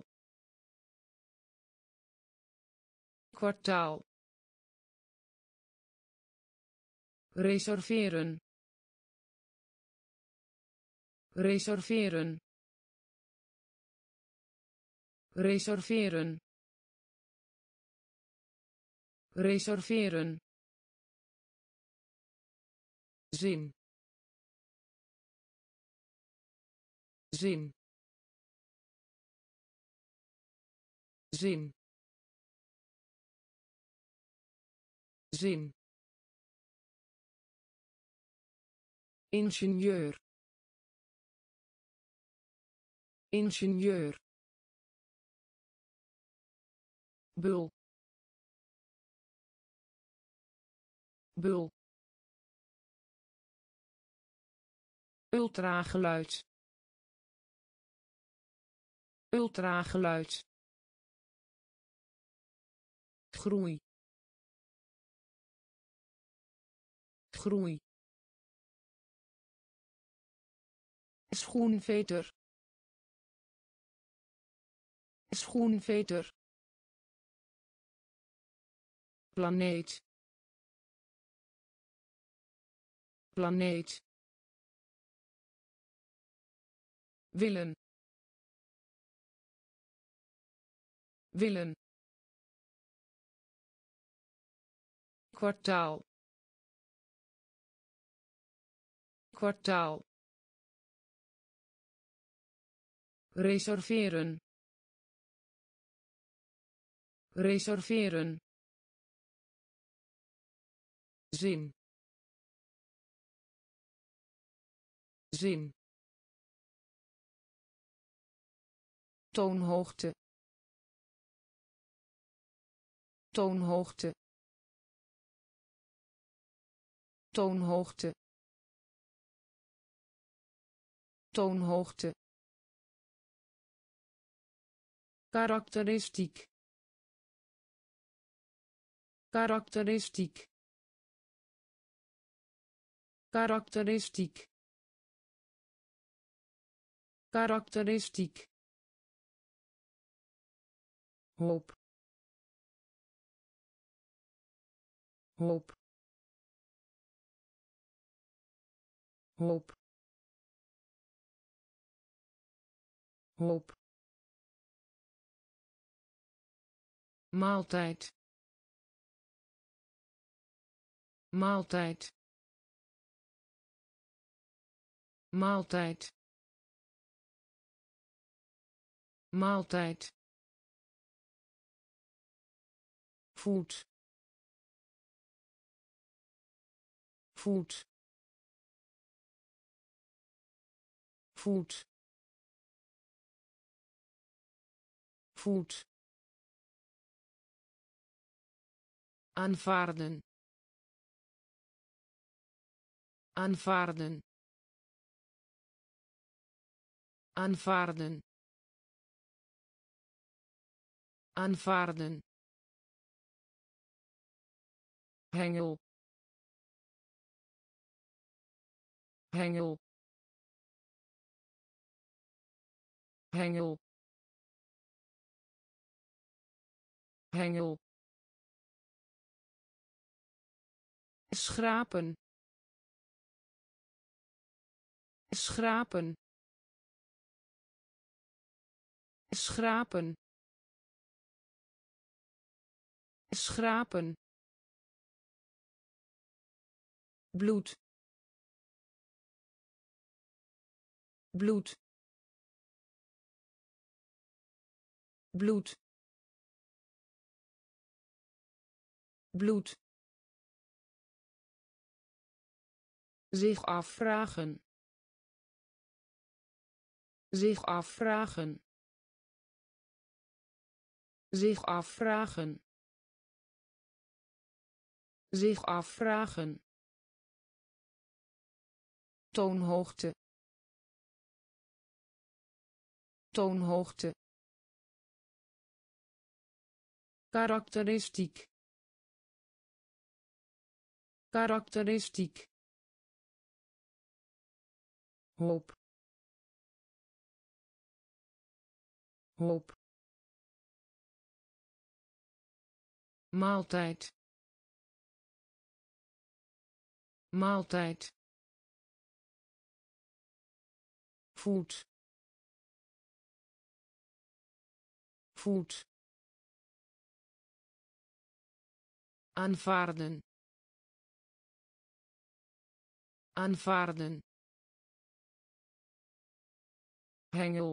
kwartaal, reserveren, reserveren, reserveren, reserveren, zin, zin, zin, zin, ingenieur, ingenieur, bul, bul, ultrageluid, ultrageluid, groei, groei, schoenveter, schoenveter, planeet, planeet, willen, willen, kwartaal, kwartaal, reserveren, reserveren, zin, zin, toonhoogte toonhoogte toonhoogte toonhoogte karakteristiek karakteristiek karakteristiek karakteristiek hoop hoop hoop hoop maaltijd maaltijd maaltijd maaltijd voet voet voet voet aanvaarden aanvaarden aanvaarden aanvaarden hengel hengel hengel hengel schrapen schrapen schrapen schrapen bloed bloed bloed bloed zich afvragen zich afvragen zich afvragen zich afvragen toonhoogte toonhoogte karakteristiek karakteristiek hoop hoop maaltijd maaltijd voet voet aanvaarden aanvaarden hengel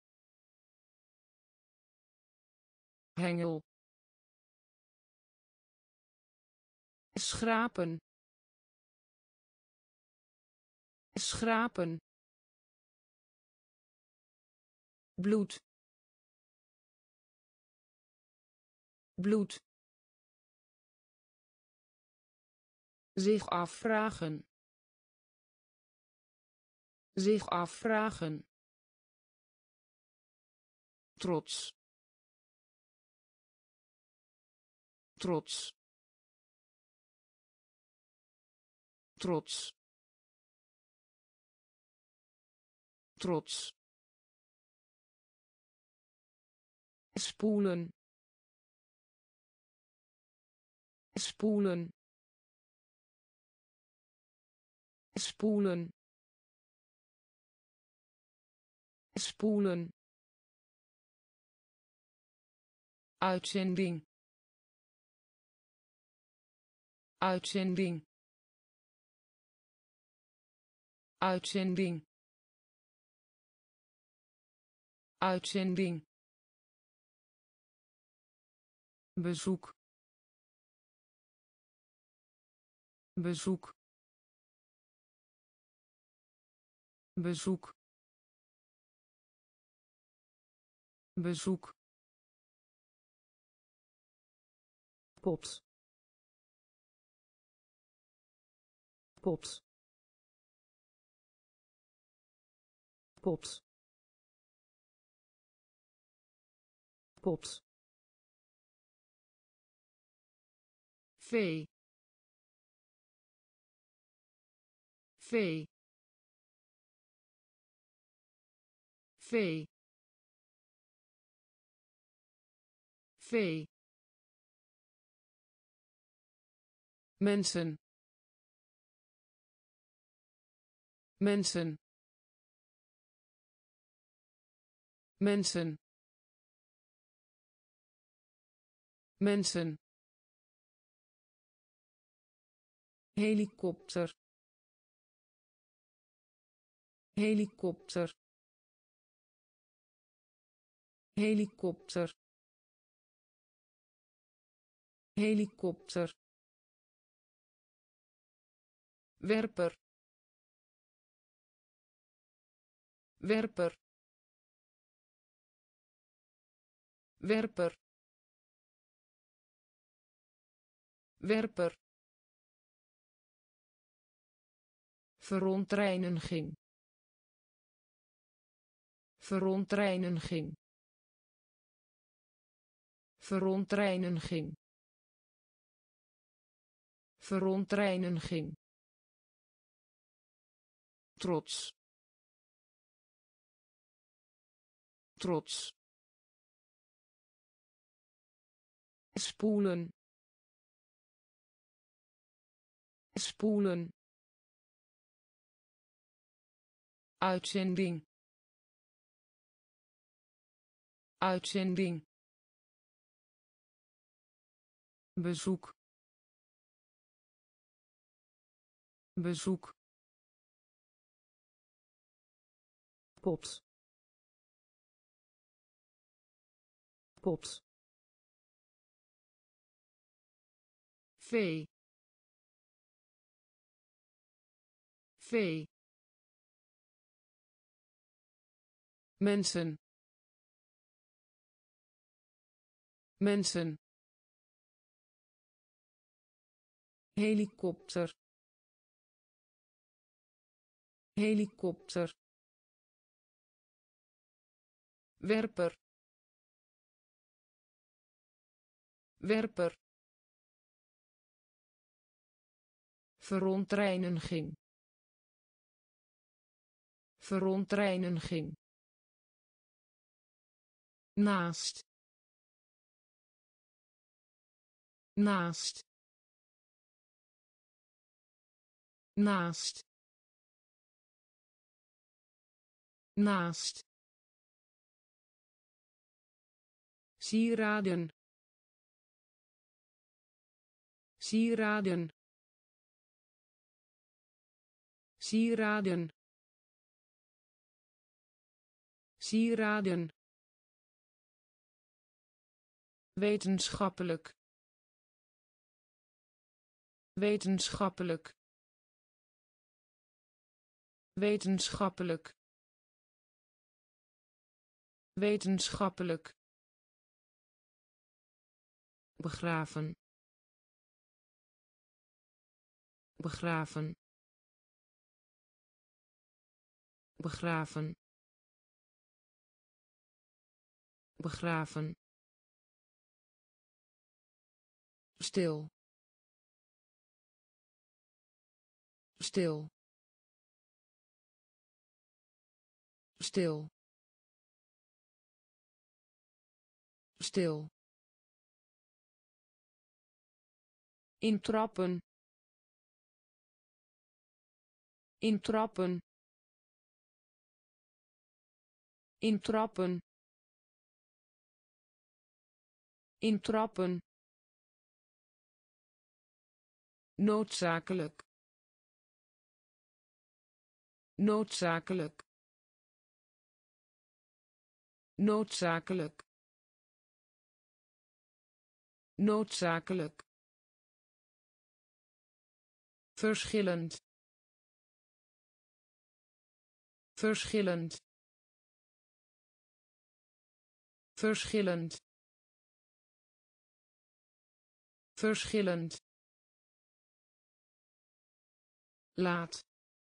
hengel schrapen schrapen bloed bloed zich afvragen zich afvragen trots trots trots trots spoelen spoelen spoelen spoelen uitzending uitzending uitzending uitzending bezoek bezoek bezoek bezoek pot pot pot pot vee vee vee vee mensen mensen mensen mensen helikopter helikopter helikopter helikopter werper werper werper werper verontreiniging verontreiniging verontreiniging verontreiniging trots trots spoelen spoelen uitzending uitzending bezoek bezoek pot pot vee vee mensen mensen helikopter helikopter werper werper verontreiniging verontreiniging naast naast naast naast sieraden sieraden sieraden sieraden wetenschappelijk wetenschappelijk wetenschappelijk wetenschappelijk begraven begraven begraven begraven stil stil stil stil intrappen intrappen intrappen intrappen noodzakelijk noodzakelijk noodzakelijk noodzakelijk verschillend verschillend verschillend verschillend laat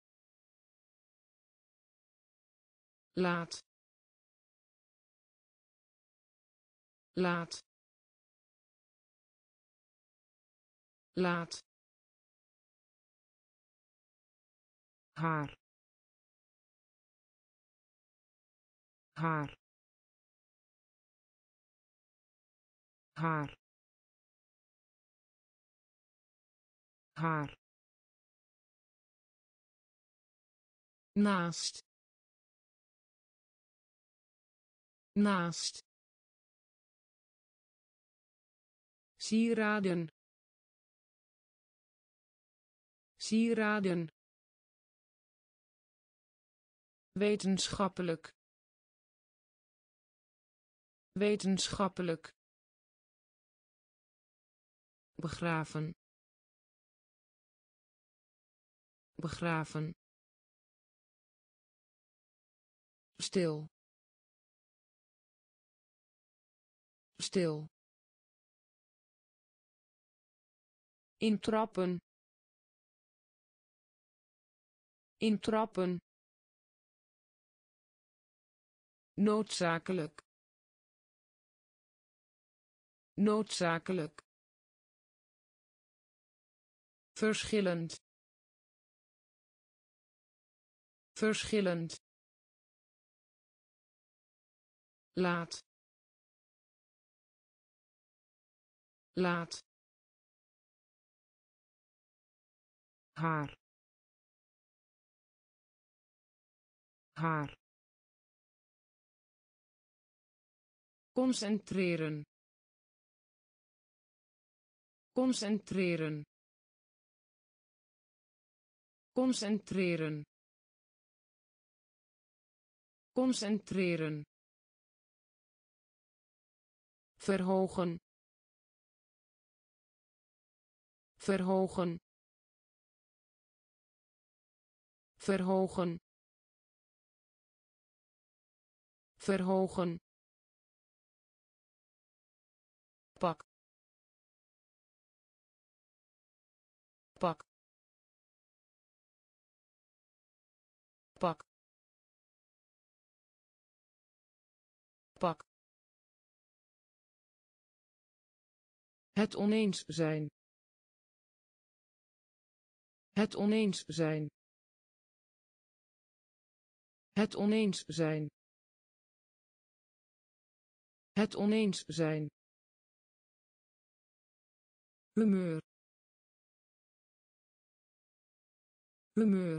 laat laat laat haar haar haar haar naast naast sieraden sieraden wetenschappelijk wetenschappelijk begraven begraven stil stil intrappen intrappen noodzakelijk noodzakelijk verschillend verschillend laat laat haar haar concentreren concentreren concentreren concentreren verhogen verhogen verhogen verhogen pak pak pak pak het oneens zijn het oneens zijn het oneens zijn het oneens zijn humeur humeur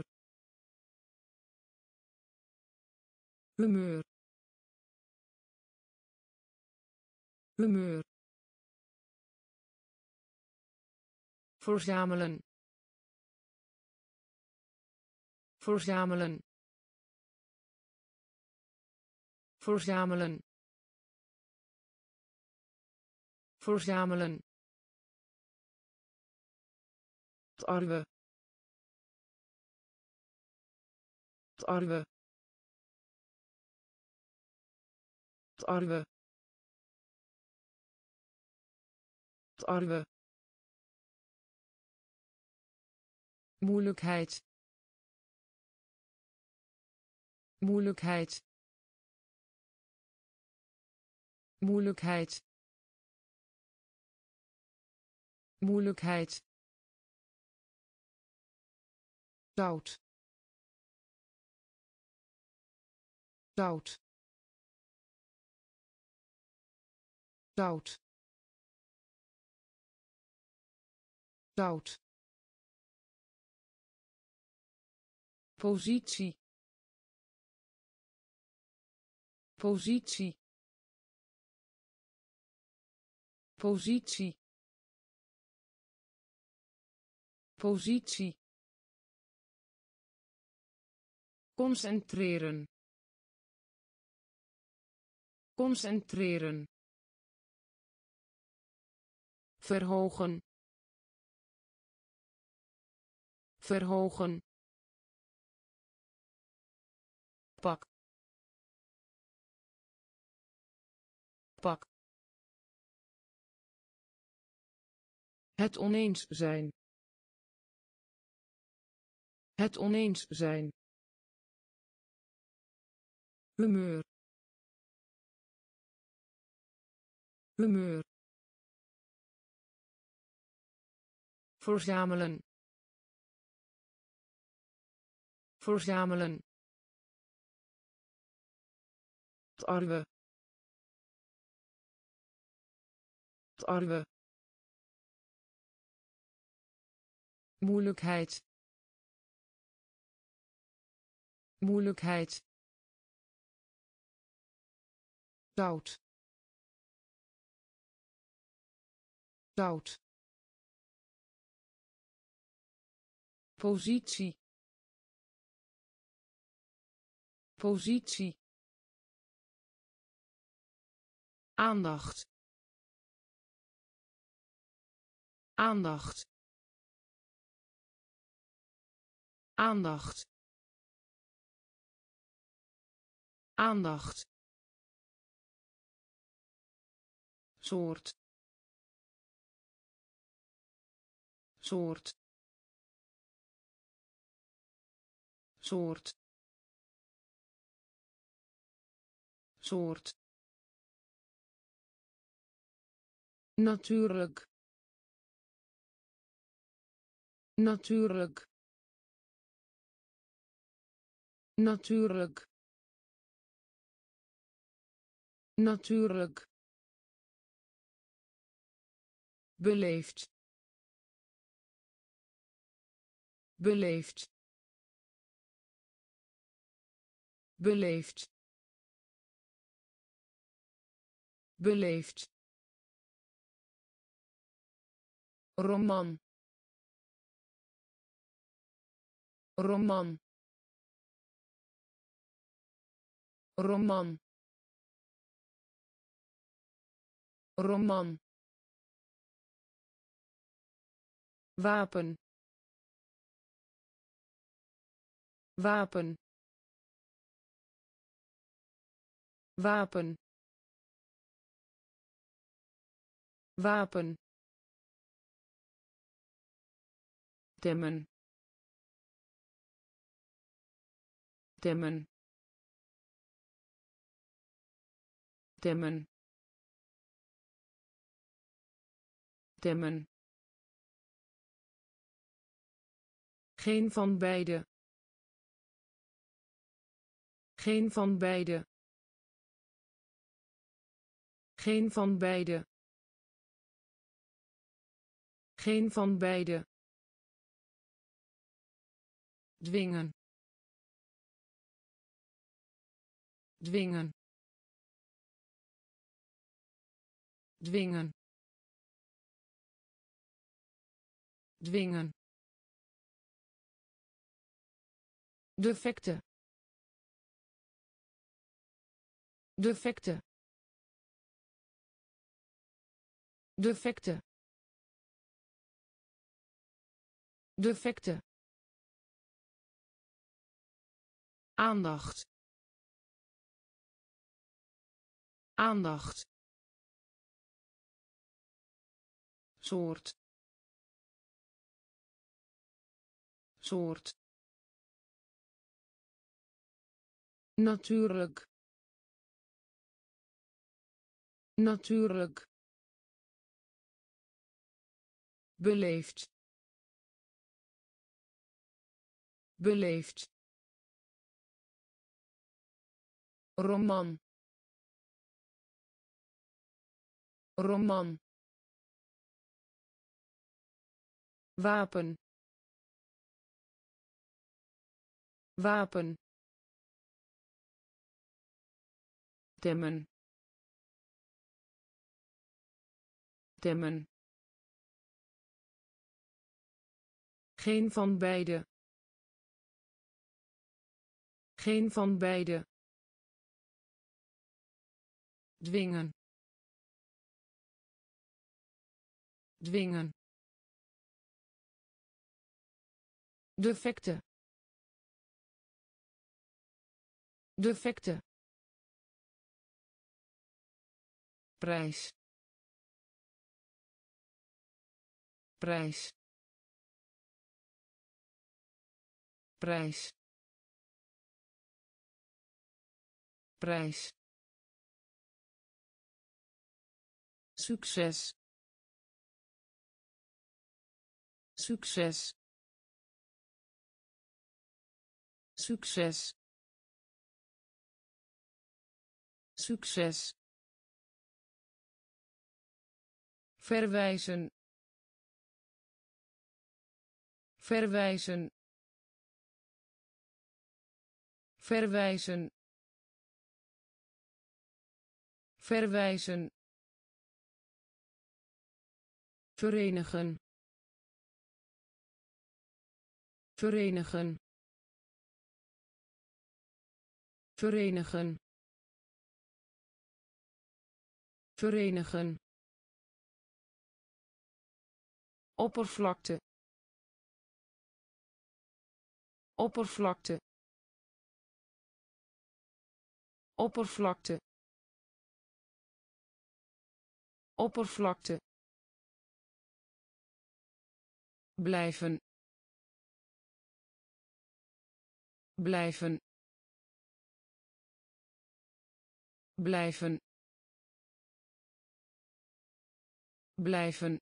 humeur humeur verzamelen verzamelen verzamelen verzamelen tarwe tarwe tarwe tarwe moeilijkheid moeilijkheid moeilijkheid moeilijkheid zout zout zout zout positie positie positie positie concentreren concentreren verhogen verhogen pak aanpak. Het oneens zijn. Het oneens zijn. Humeur. Humeur. Verzamelen. Verzamelen. Tarwe. Tarwe. Moeilijkheid. Moeilijkheid. Zout. Zout. Positie. Positie. Aandacht. Aandacht. Aandacht. Aandacht. Soort. Soort. Soort. Soort. Natuurlijk. Natuurlijk. Natuurlijk. Natuurlijk. Beleefd. Beleefd. Beleefd. Beleefd. Roman. Roman. Roman. Roman. Wapen. Wapen. Wapen. Wapen. Temmen. Temmen. Temmen. Temmen. Geen van beide. Geen van beide. Geen van beide. Geen van beide. Dwingen. Dwingen. Dwingen. Dwingen. Defecte. Defecte. Defecte. Defecte. Aandacht. Aandacht. Soort. Soort. Natuurlijk. Natuurlijk. Beleefd. Beleefd. Roman. Roman. Wapen. Wapen. Temmen. Temmen. Geen van beide. Geen van beide. Dwingen. Dwingen. Defecte. Defecte. prijs prijs prijs prijs succes succes succes succes verwijzen verwijzen verwijzen verwijzen verenigen verenigen verenigen verenigen oppervlakte oppervlakte oppervlakte oppervlakte blijven blijven blijven blijven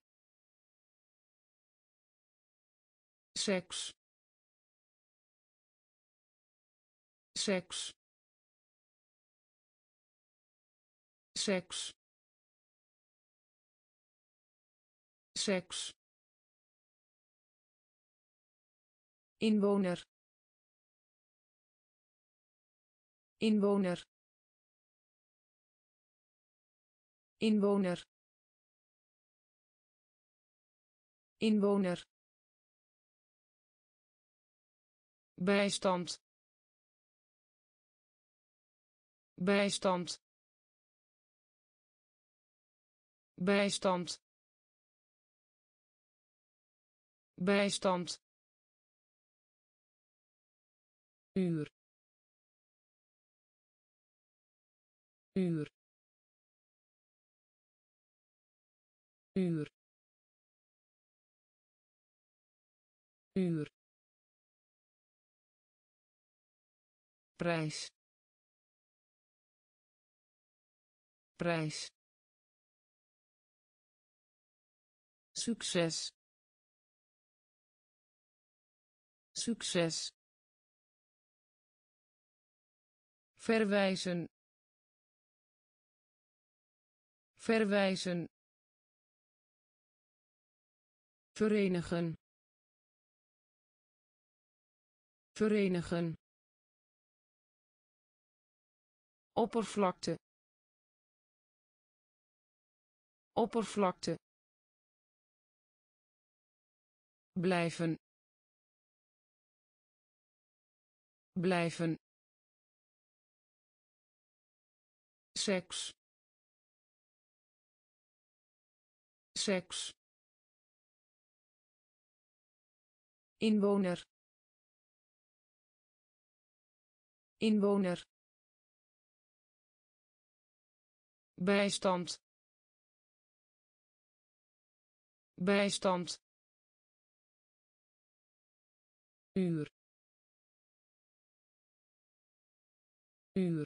seks seks seks seks inwoner inwoner inwoner inwoner bijstand bijstand bijstand bijstand uur uur uur uur prijs prijs succes succes verwijzen verwijzen verenigen verenigen oppervlakte oppervlakte blijven blijven seks seks inwoner inwoner bijstand bijstand uur uur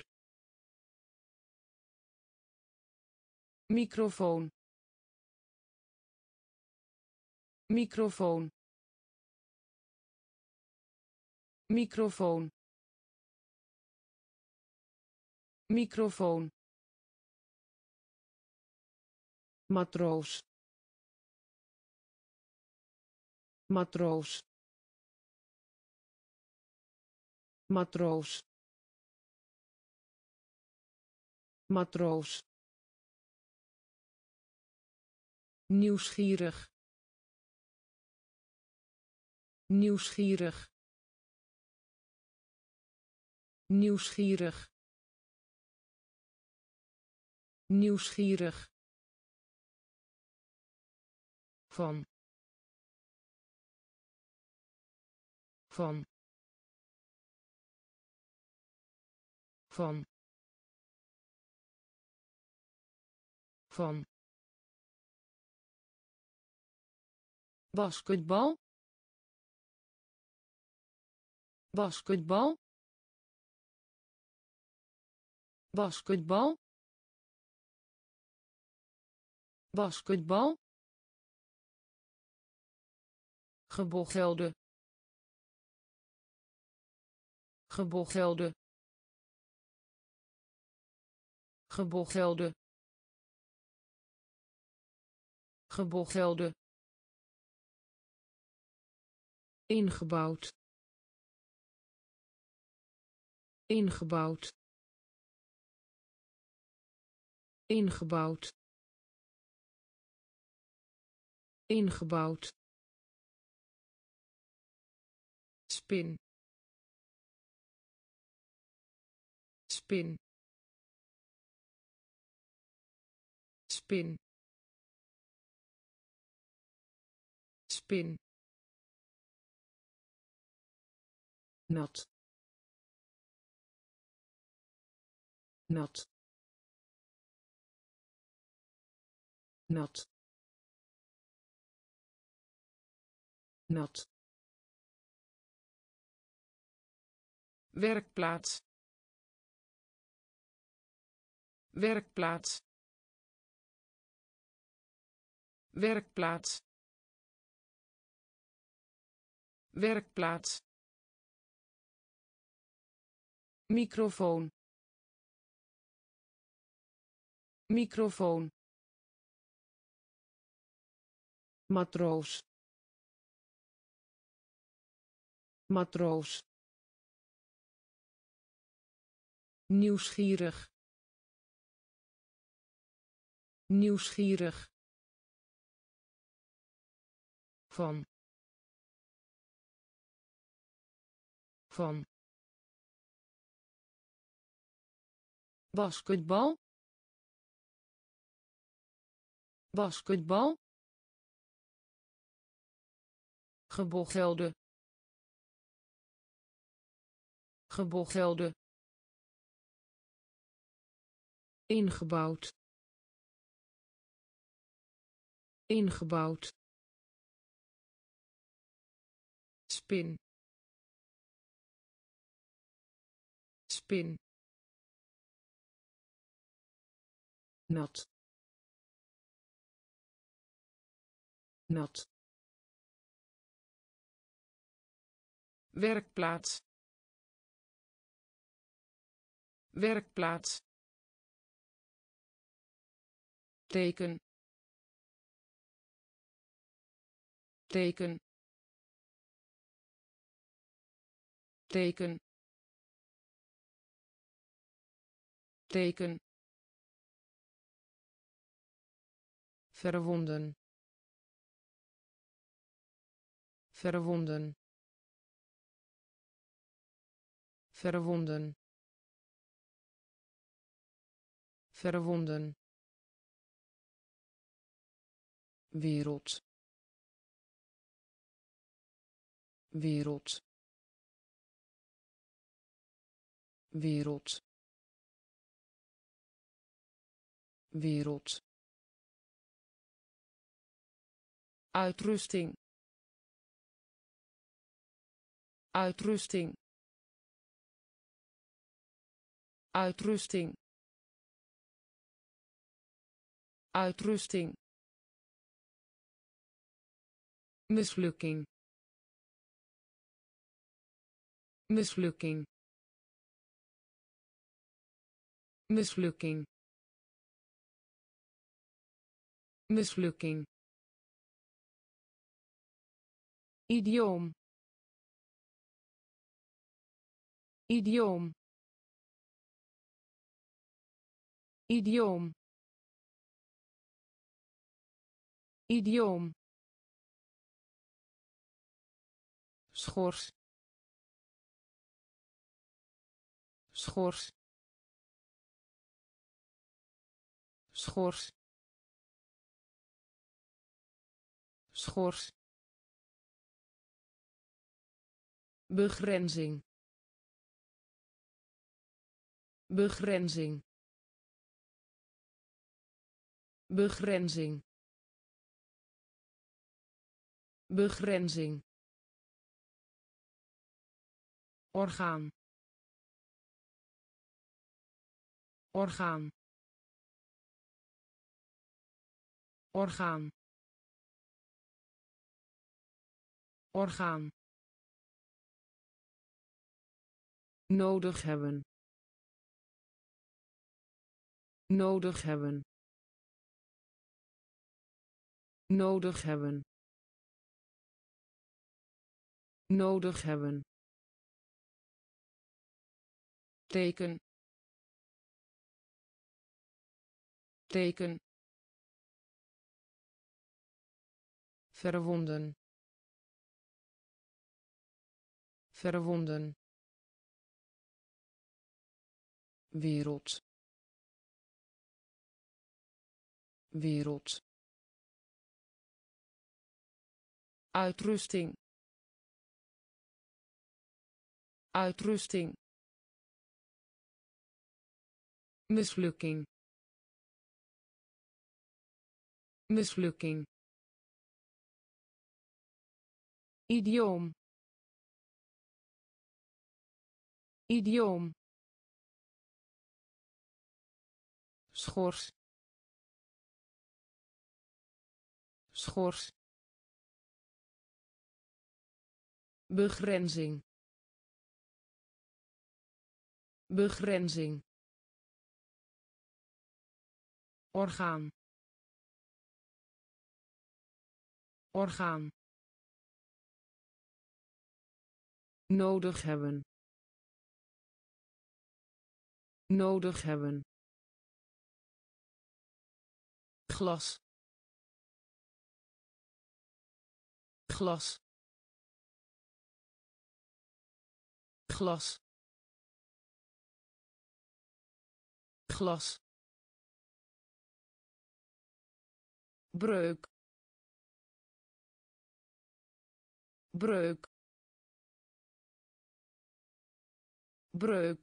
microfoon microfoon microfoon microfoon matroos matroos matroos matroos nieuwsgierig nieuwsgierig nieuwsgierig nieuwsgierig van van van van basketbal basketbal basketbal basketbal gebochelde gebochelde gebochelde gebochelde ingebouwd ingebouwd ingebouwd ingebouwd spin spin spin spin nat nat nat nat werkplaats werkplaats werkplaats werkplaats microfoon microfoon matroos matroos nieuwsgierig nieuwsgierig van van basketbal basketbal gebochelde gebochelde ingebouwd ingebouwd spin spin nat nat werkplaats werkplaats teken teken teken teken verwonden verwonden verwonden verwonden wereld wereld wereld wereld uitrusting uitrusting uitrusting uitrusting mislukking mislukking mislukking mislukking idioom idioom idioom idioom schors schors schors schors begrenzing begrenzing begrenzing begrenzing orgaan orgaan orgaan orgaan nodig hebben nodig hebben nodig hebben nodig hebben teken teken verwonden verwonden wereld wereld uitrusting uitrusting mislukking mislukking idioom idioom schors schors begrenzing begrenzing orgaan orgaan nodig hebben nodig hebben glas glas glas glas breuk breuk breuk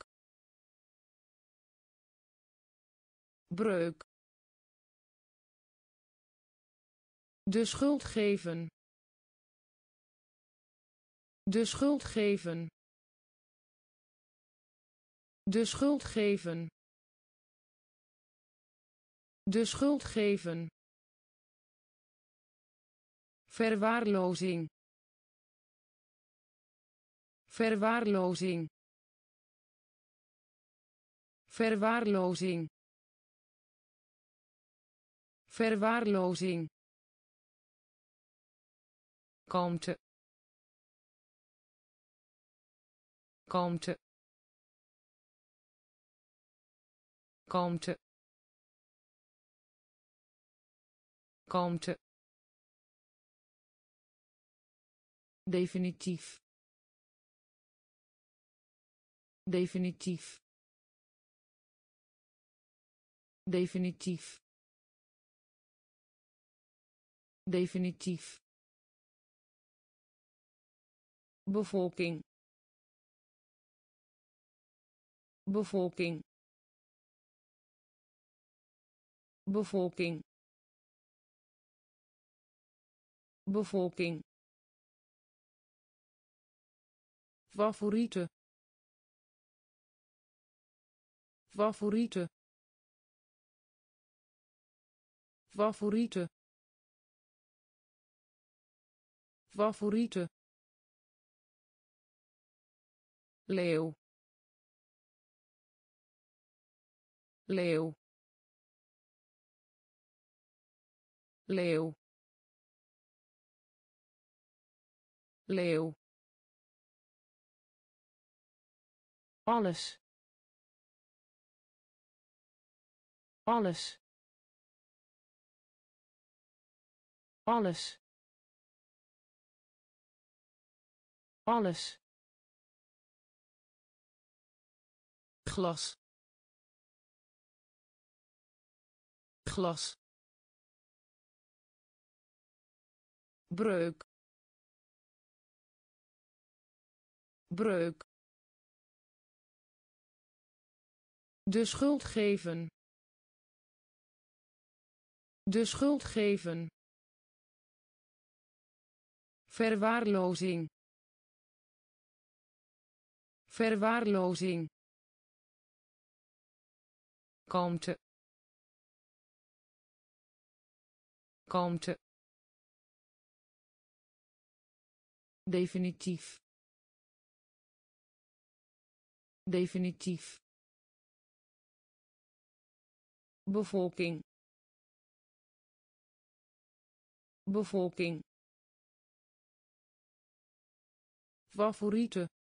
breuk de schuld geven de schuld geven de schuld geven de schuld geven verwaarlozing verwaarlozing verwaarlozing verwaarlozing kalmte kalmte kalmte kalmte definitief definitief definitief definitief bevolking bevolking bevolking bevolking favoriete favoriete favoriete favoriete leeuw leeuw leeuw leeuw alles alles alles alles glas glas breuk breuk de schuld geven De schuld geven. Verwaarlozing. Verwaarlozing. Kalmte. Kalmte. Definitief. Definitief. Bevolking. Bevolking. Favoriete.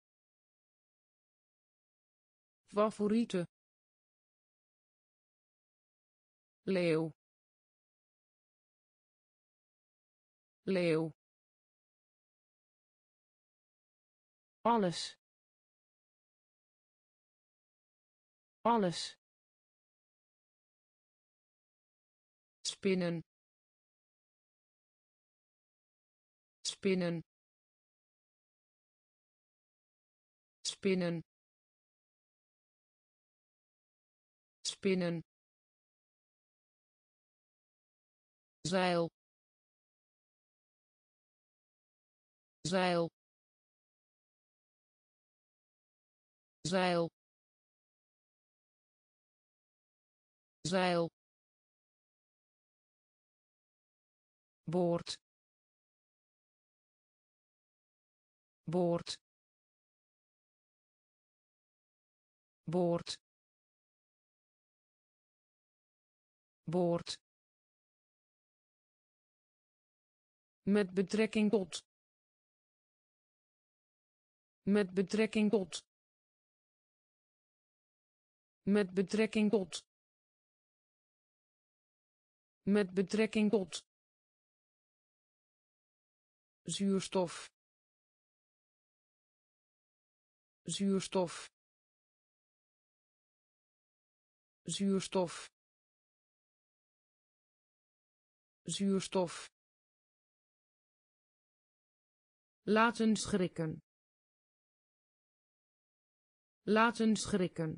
Favoriete. Leeuw. Leeuw. Alles. Alles. Spinnen. Spinnen. Spinnen. Spinnen. Zeil. Zeil. Zeil. Zeil. Boord. Boord. Boord. Boord. Met betrekking tot. Met betrekking tot. Met betrekking tot. Met betrekking tot. Zuurstof. Zuurstof. Zuurstof. Zuurstof. Laten schrikken. Laten schrikken.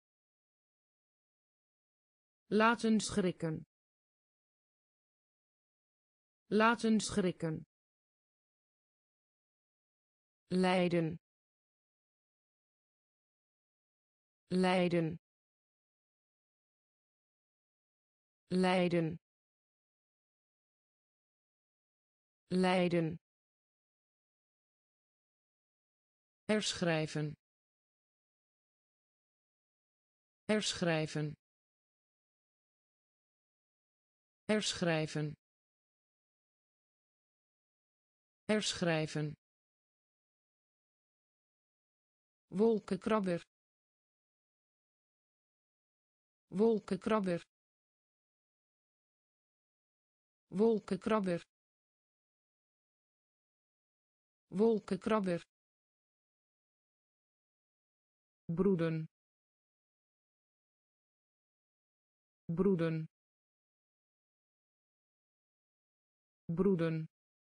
Laten schrikken. Laten schrikken. Lijden. Lijden. Lijden. Lijden. Herschrijven. Herschrijven. Herschrijven. Herschrijven. Wolkenkrabber. Wolkenkrabber. Wolkenkrabber. Wolkenkrabber. Broeden. Broeden. Broeden.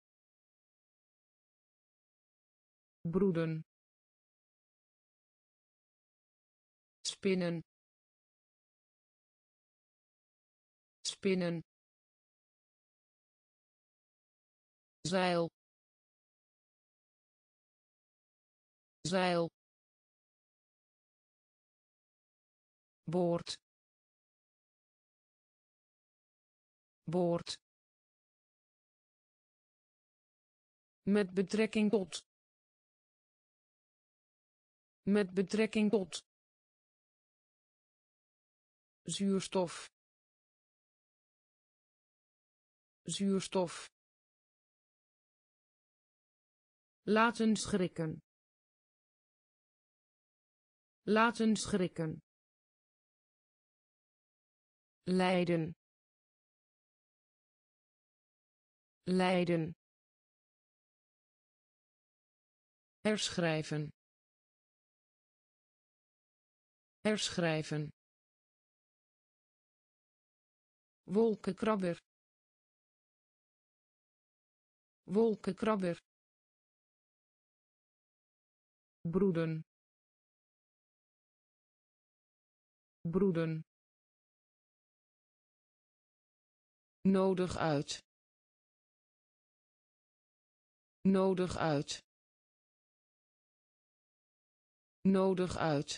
Broeden. Spinnen. Spinnen. Zeil. Zeil. Boord. Boord. Met betrekking tot. Met betrekking tot. Zuurstof. Zuurstof. Laten schrikken. Laten schrikken. Lijden. Lijden. Herschrijven. Herschrijven. Wolkenkrabber. Wolkenkrabber. Broeden. Broeden. Nodig uit. Nodig uit. Nodig uit.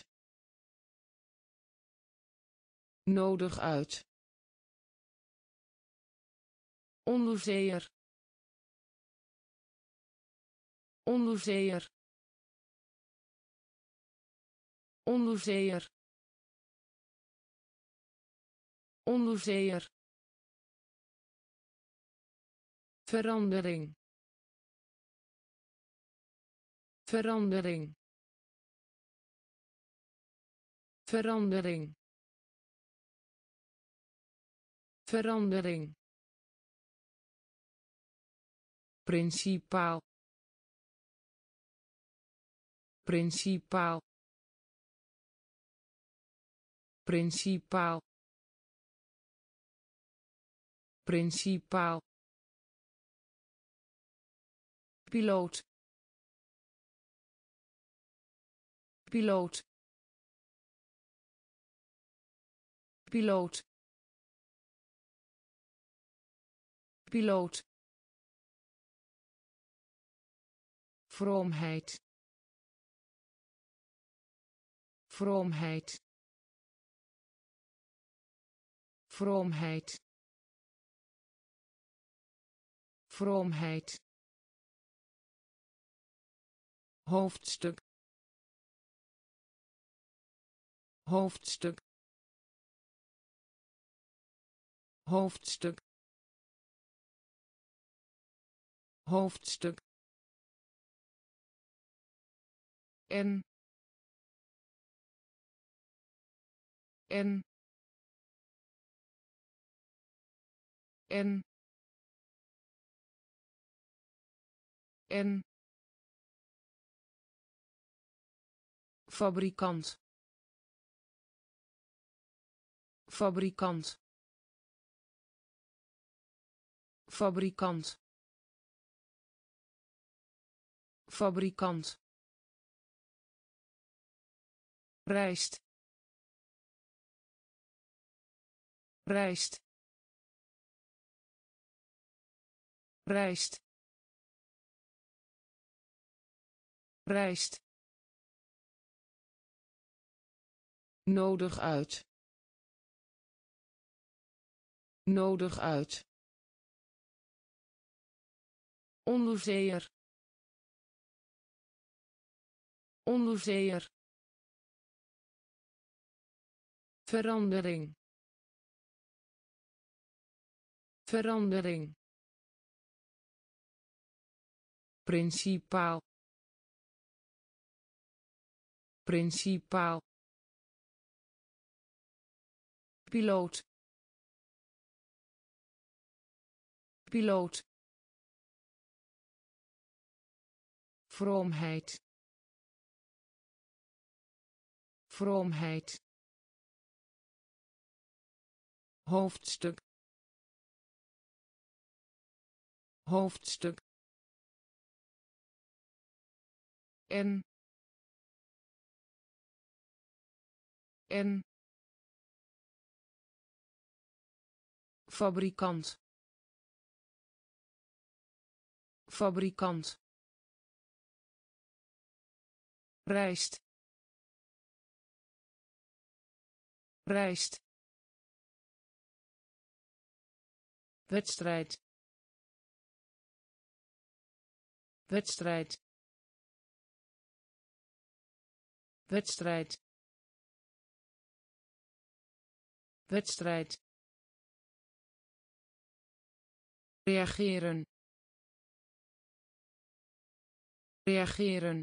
Nodig uit. Onderzeeër. Onderzeeër. Onderzeeër. Onderzeeër. Verandering. Verandering. Verandering. Verandering. Principaal. Principaal. Principaal. Principaal. Piloot. Piloot. Piloot. Piloot. Vroomheid. Vroomheid. Vroomheid. Vroomheid. Hoofdstuk. Hoofdstuk. Hoofdstuk. Hoofdstuk. En. En. En. En. Fabrikant. Fabrikant. Fabrikant. Fabrikant. Rijst. Rijst. Rijst. Rijst. Nodig uit. Nodig uit. Onderzeeër. Onderzeeër. Verandering. Verandering. Principaal. Principaal. Piloot. Piloot. Vroomheid. Vroomheid. Hoofdstuk. Hoofdstuk. En. En. Fabrikant. Fabrikant. Rijst. Rijst. Wedstrijd. Wedstrijd. Wedstrijd. Wedstrijd. Reageren. Reageren.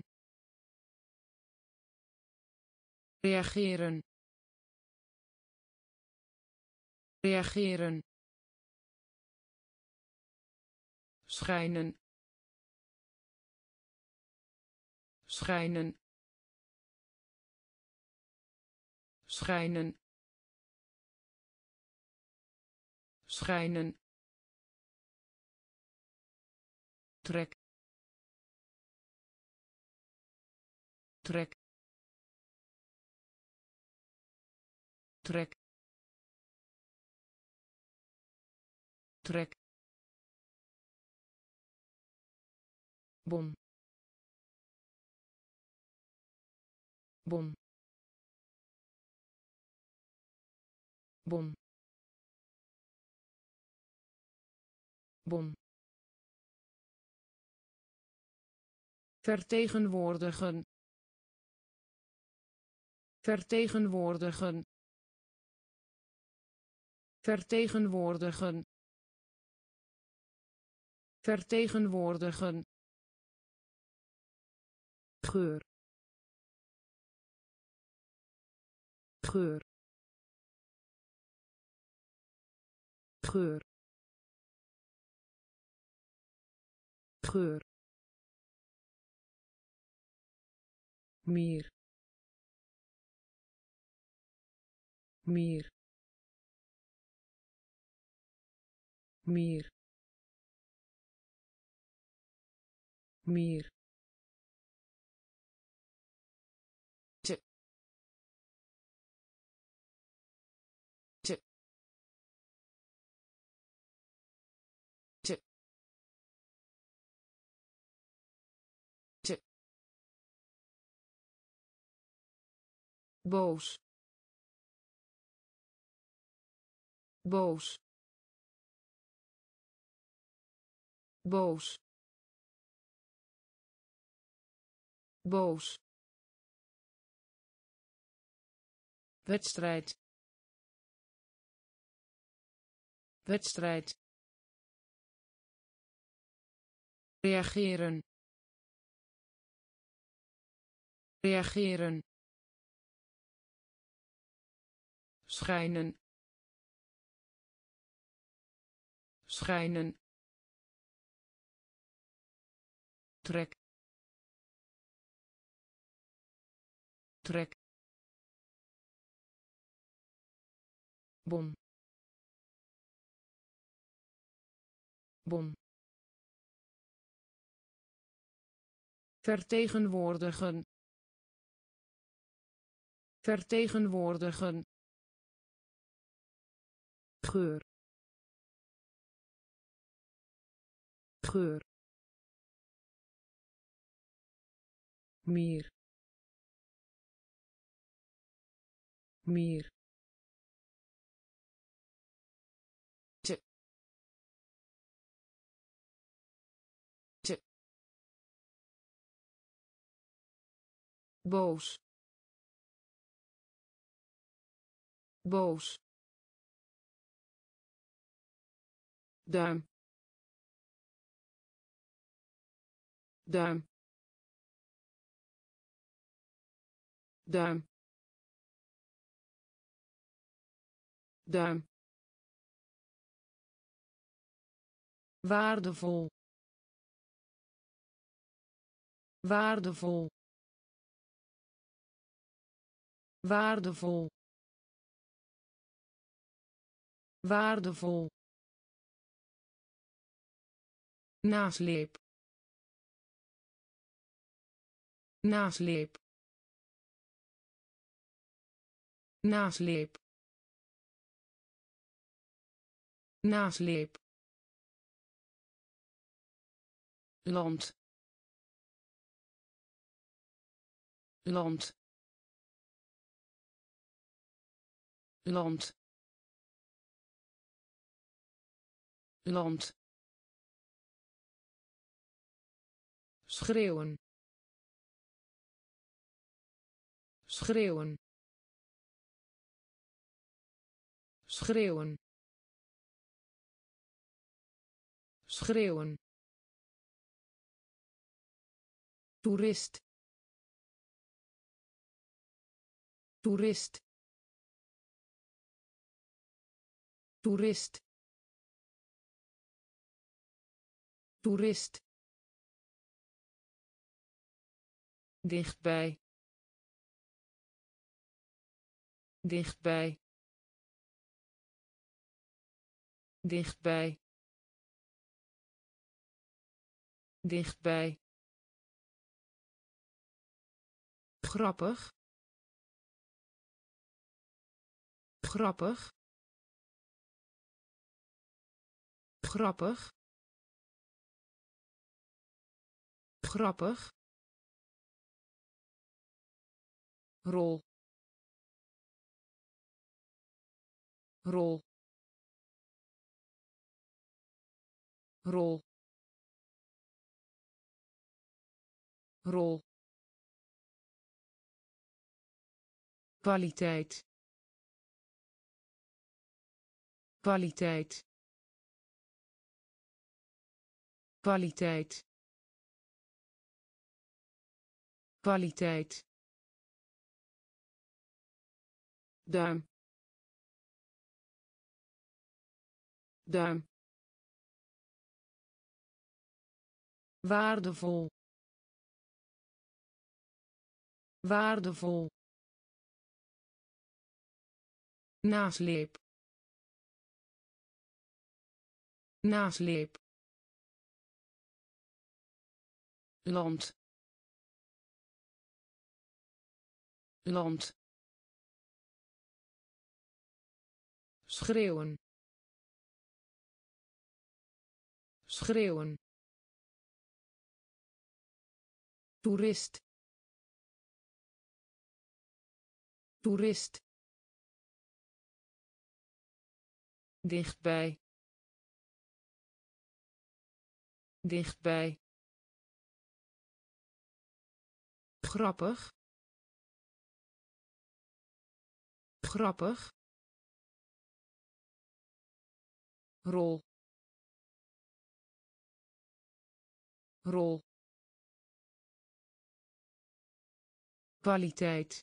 Reageren. Reageren. Schijnen. Schijnen. Schijnen. Schijnen. Trek. Trek. Trek. trek, bon, bon, bon, bon, vertegenwoordigen, vertegenwoordigen, vertegenwoordigen, vertegenwoordigen, geur, geur, geur, geur, meer, meer, meer, meer, te, te, te, te, boos, boos, boos, boos, wedstrijd, wedstrijd, reageren, reageren, schijnen, schijnen, trek, trek, bon, bon, vertegenwoordigen, vertegenwoordigen, geur, geur, meer, meer, te, te, boos, boos, duim, duim, duim, duim, waardevol, waardevol, waardevol, waardevol, nasleep, nasleep, nasleep, nasleep, land, land, land, land, schreeuwen, schreeuwen, schreeuwen, schreeuwen, toerist, toerist, toerist, toerist, dichtbij, dichtbij, dichtbij, dichtbij, grappig, grappig, grappig, grappig, rol, rol, rol, rol, kwaliteit, kwaliteit, kwaliteit, kwaliteit, duim, duim, waardevol, waardevol, nasleep, nasleep, land, land, schreeuwen, schreeuwen, toerist, toerist, dichtbij, dichtbij, grappig, grappig, rol, rol, kwaliteit,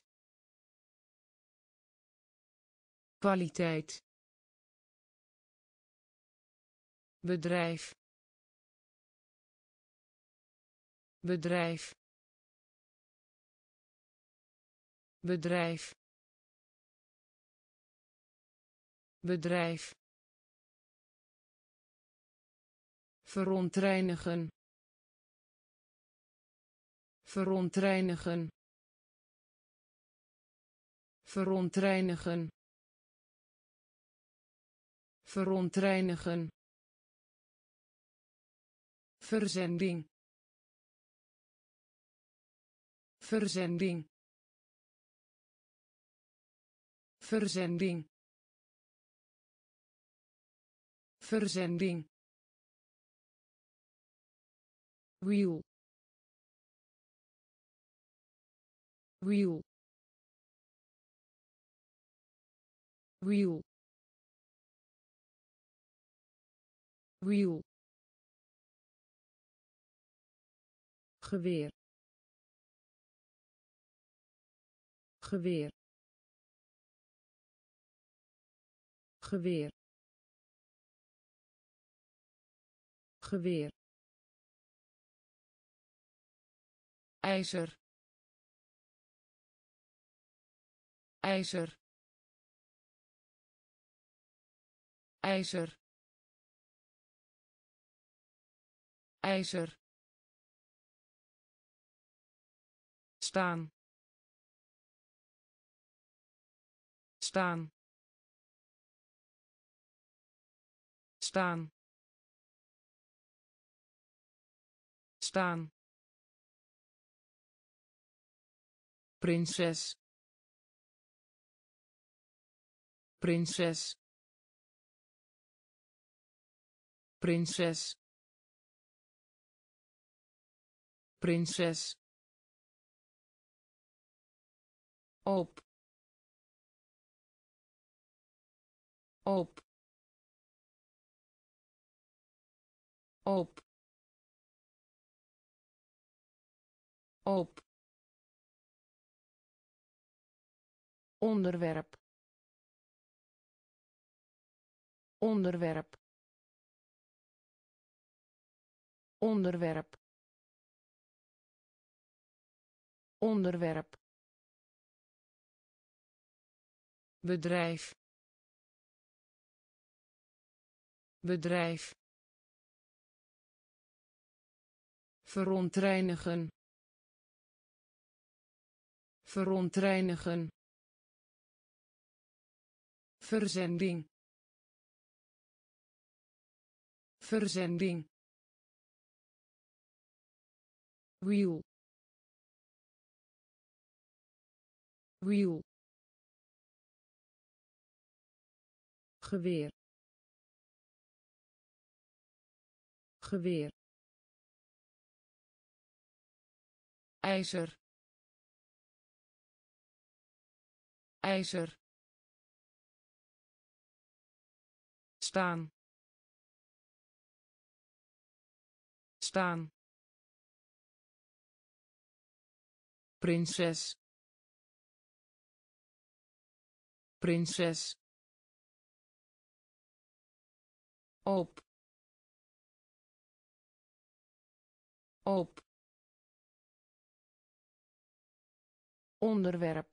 kwaliteit, bedrijf, bedrijf, bedrijf, bedrijf, verontreinigen, verontreinigen, verontreinigen, verontreinigen, verzending, verzending, verzending, verzending, wiel, wiel, wiel, wiel, geweer, geweer, geweer, geweer, ijzer, ijzer, ijzer, ijzer, staan, staan, staan, staan, prinses, prinses, prinses, prinses, op, op, op, op, onderwerp, onderwerp, onderwerp, onderwerp, bedrijf, bedrijf, verontreinigen, verontreinigen, verzending, verzending, wiel, wiel, geweer, geweer, ijzer, ijzer, staan, staan, prinses, prinses, op, op, onderwerp,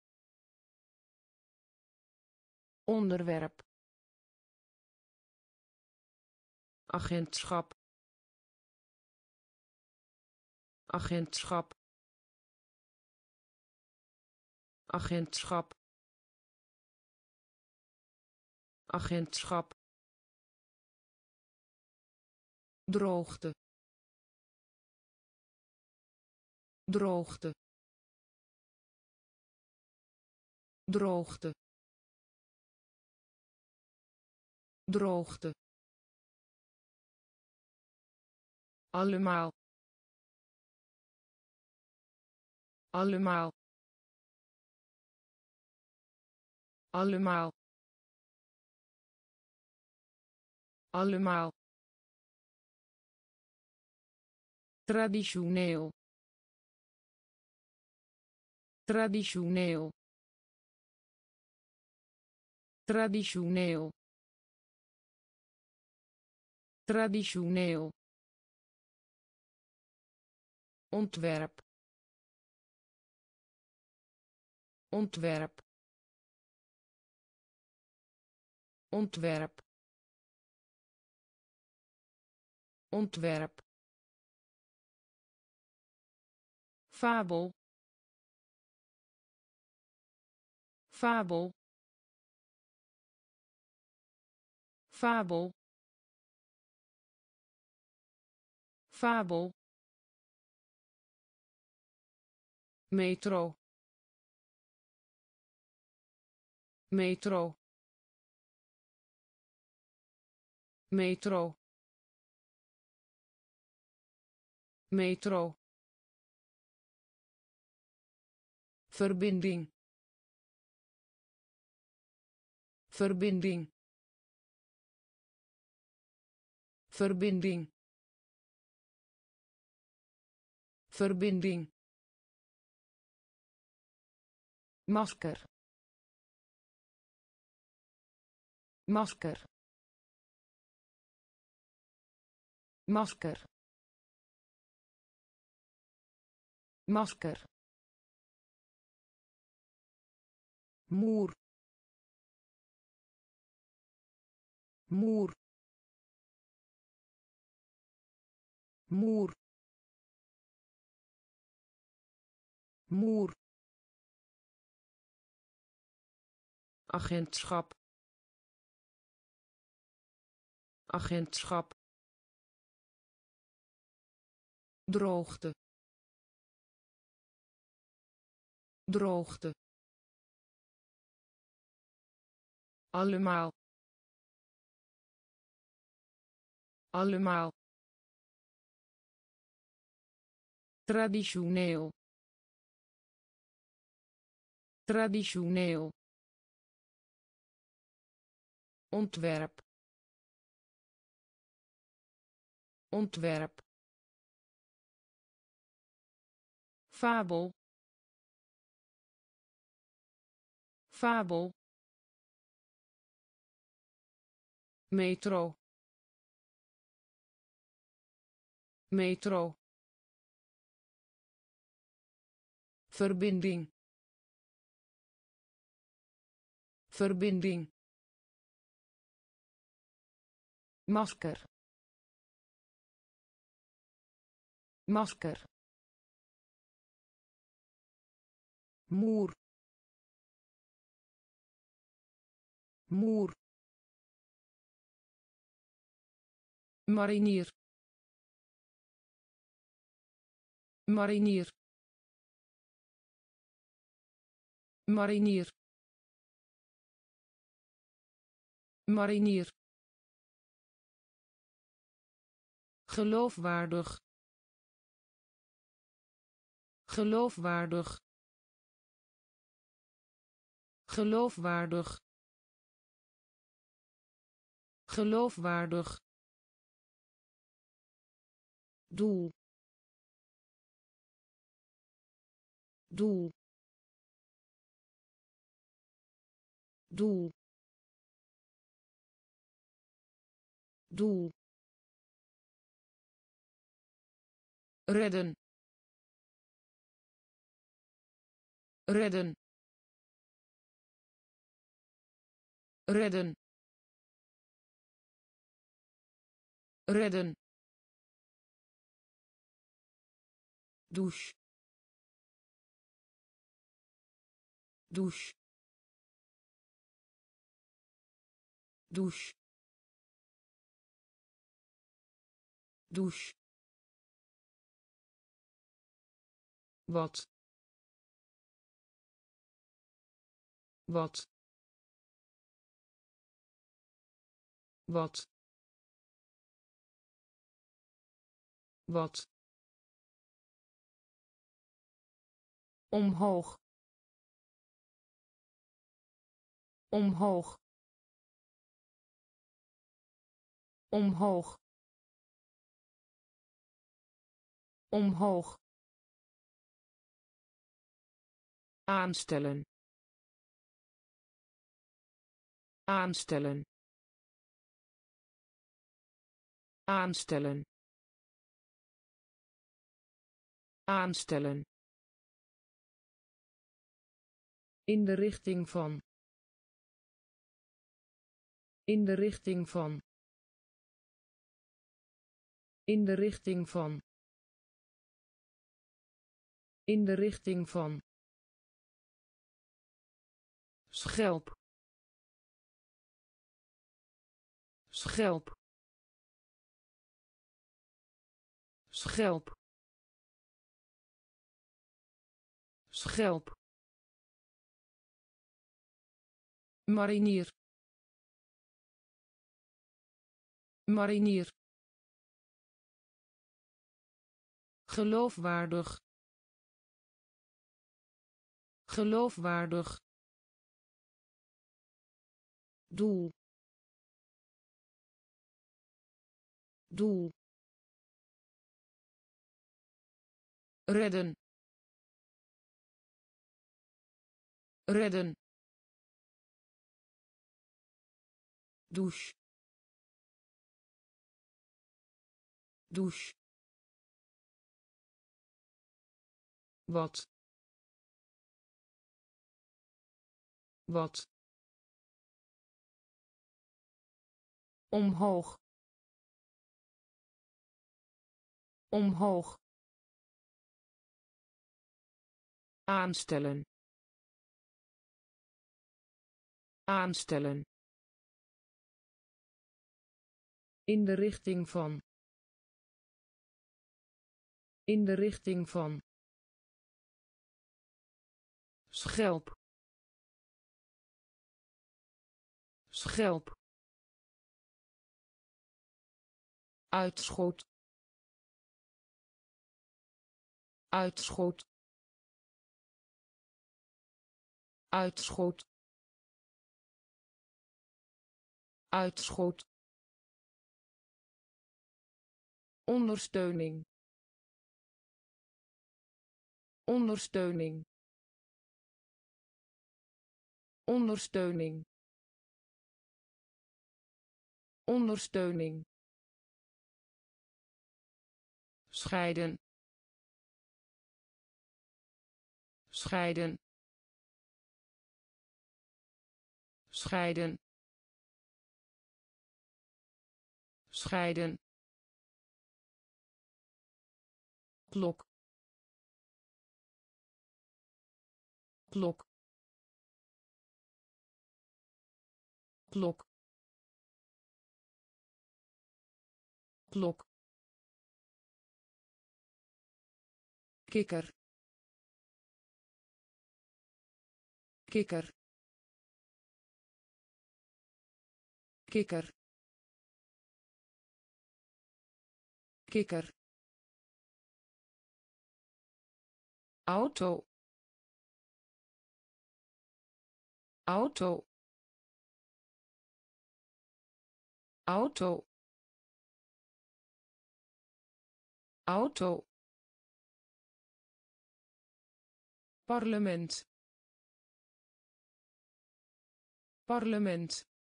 onderwerp, agentschap, agentschap, agentschap, agentschap, droogte, droogte, droogte, droogte, allemaal, allemaal, allemaal, allemaal, traditioneel, traditioneel, traditioneel, traditioneel, ontwerp, ontwerp, ontwerp, ontwerp, fabel, fabel, fabel, fabel, metro, metro, metro, metro, verbinding, verbinding, verbinding, verbinding, masker, masker, masker, masker, muur, muur, muur, muur, agentschap, agentschap, droogte, droogte, allemaal, allemaal, traditioneel, traditioneel, ontwerp, ontwerp, fabel, fabel, metro, metro, verbinding, verbinding, masker, masker, muur, muur, marinier marinier marinier marinier geloofwaardig geloofwaardig geloofwaardig geloofwaardig doel doel doel doel redden redden redden redden douche douche douche douche wat wat wat wat omhoog omhoog omhoog omhoog aanstellen aanstellen aanstellen aanstellen in de richting van in de richting van in de richting van in de richting van schelp schelp schelp schelp marinier marinier geloofwaardig geloofwaardig doel doel redden redden douche douche wat wat omhoog omhoog aanstellen aanstellen in de richting van in de richting van schelp schelp uitschot uitschot uitschot uitschot ondersteuning ondersteuning ondersteuning ondersteuning scheiden scheiden scheiden scheiden klok klok klok klok kikker kikker kikker kikker auto auto auto auto parlement parlement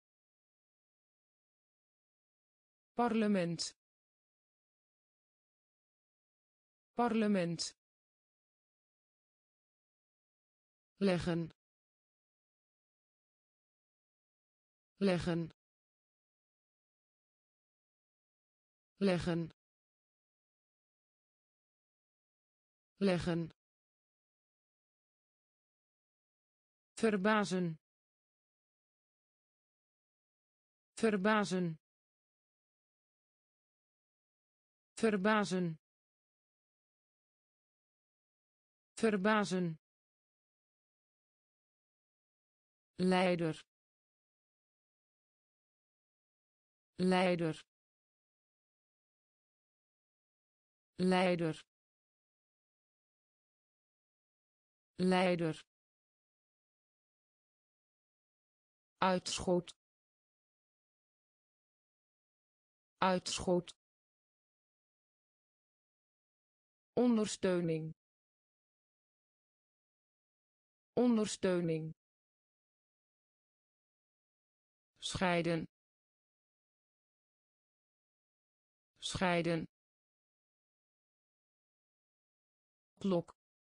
parlement parlement leggen leggen leggen leggen verbazen verbazen verbazen verbazen leider leider leider leider uitschot uitschot ondersteuning ondersteuning scheiden scheiden klok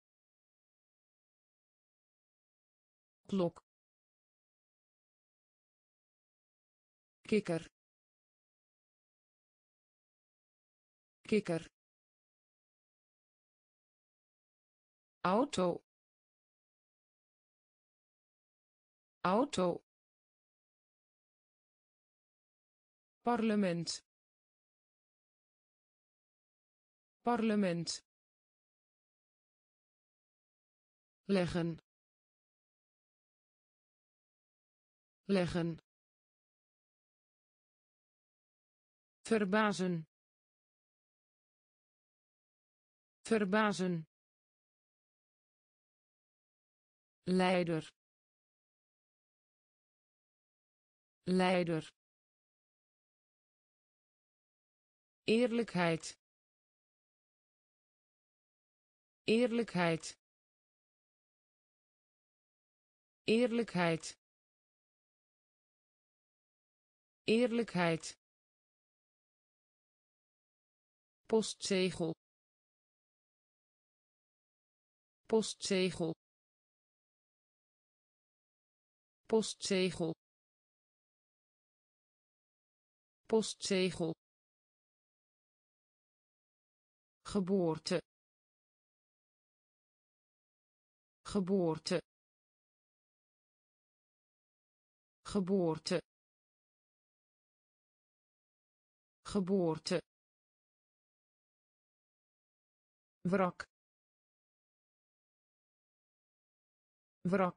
klok kikker kikker auto auto parlement parlement leggen leggen verbazen verbazen leider leider eerlijkheid eerlijkheid eerlijkheid eerlijkheid postzegel postzegel postzegel postzegel geboorte geboorte geboorte geboorte wrak wrak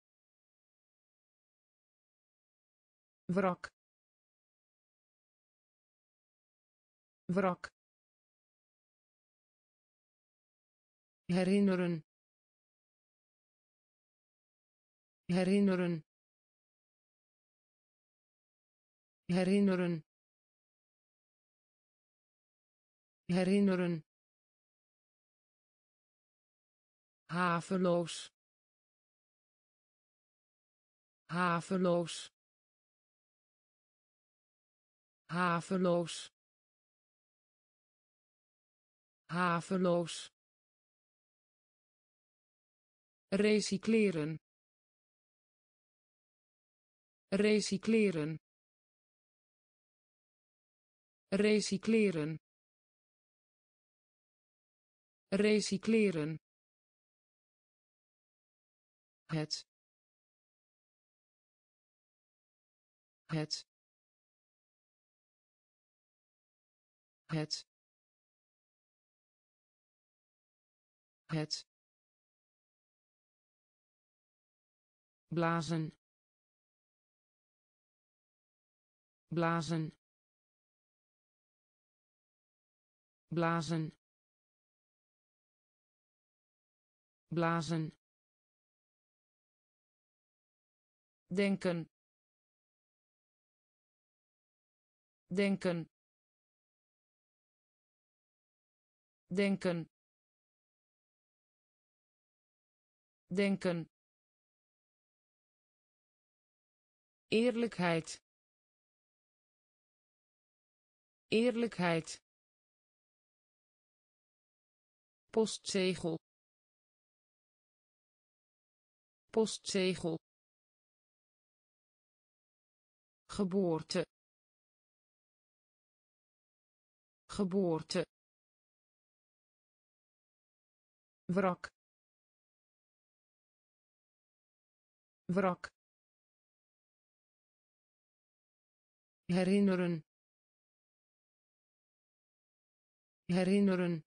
wrak wrak herinneren herinneren herinneren herinneren haveloos haveloos haveloos haveloos recycleren recycleren recycleren recycleren het het het het blazen blazen blazen blazen denken denken denken denken eerlijkheid eerlijkheid postzegel postzegel geboorte geboorte wrak wrak herinneren herinneren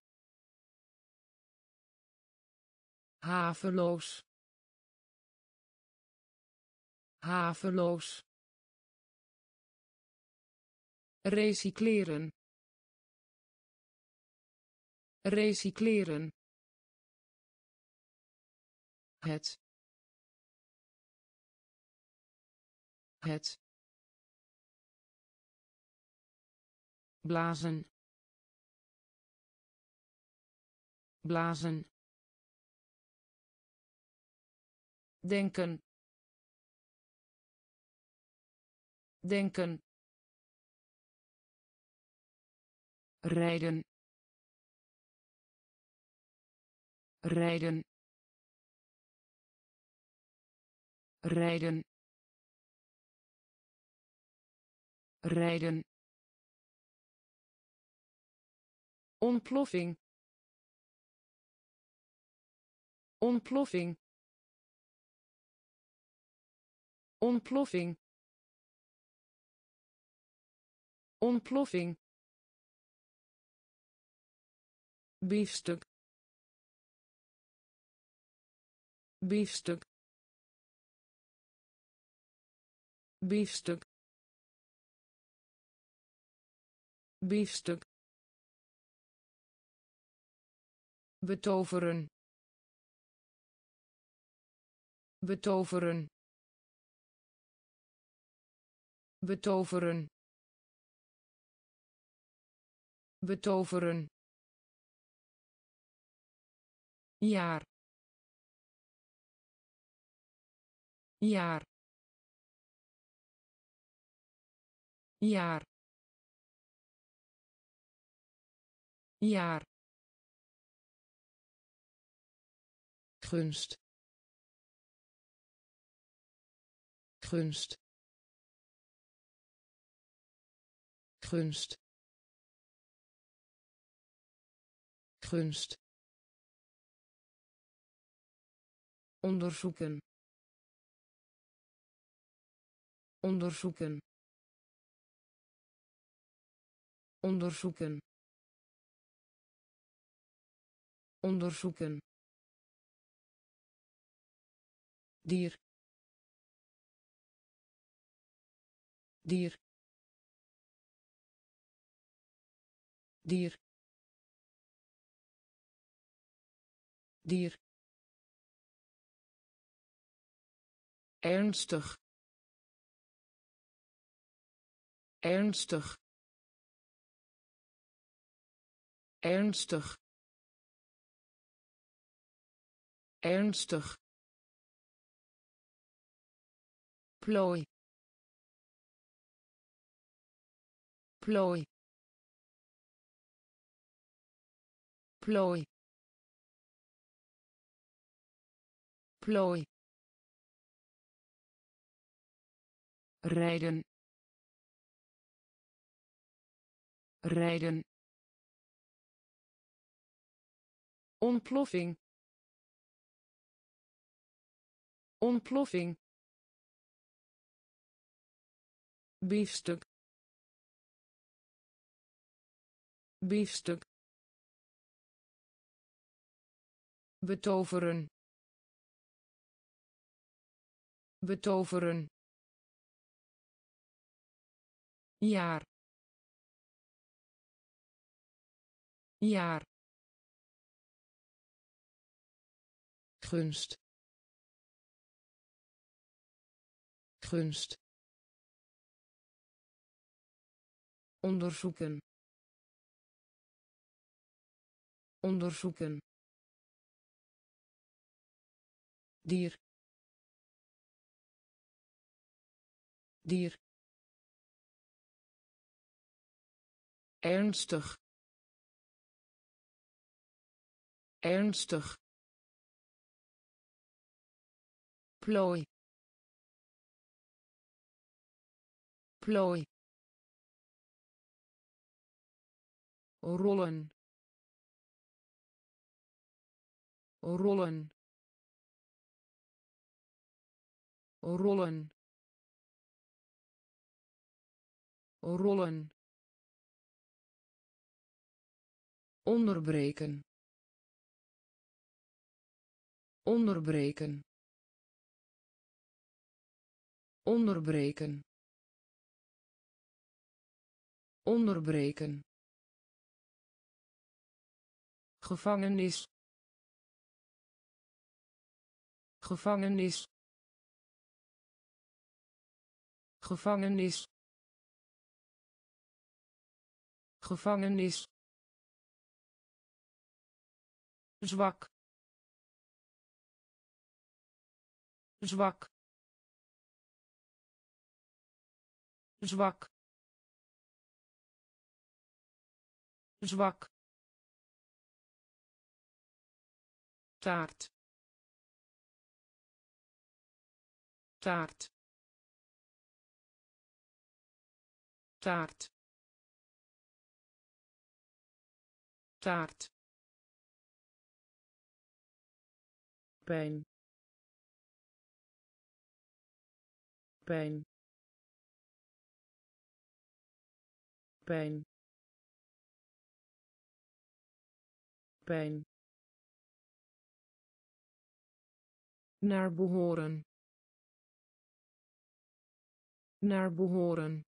haveloos haveloos recycleren recycleren het het blazen blazen denken denken rijden rijden rijden rijden ontploffing ontploffing ontploffing ontploffing biefstuk biefstuk biefstuk biefstuk betoveren betoveren betoveren betoveren jaar jaar jaar jaar gunst gunst gunst gunst onderzoeken onderzoeken onderzoeken onderzoeken dier dier dier dier ernstig ernstig ernstig ernstig plooi plooi plooi plooi rijden rijden ontploffing ontploffing biefstuk biefstuk, betoveren, betoveren, jaar, jaar, gunst, gunst, onderzoeken, onderzoeken, dier, dier, ernstig, ernstig, plooi, plooi, rollen, rollen, rollen, rollen, onderbreken, onderbreken, onderbreken, onderbreken, gevangenis, gevangenis, gevangenis, gevangenis, zwak, zwak, zwak, zwak, taart, taart, taart, taart, pijn, pijn, pijn, pijn, naar behoren, naar behoren,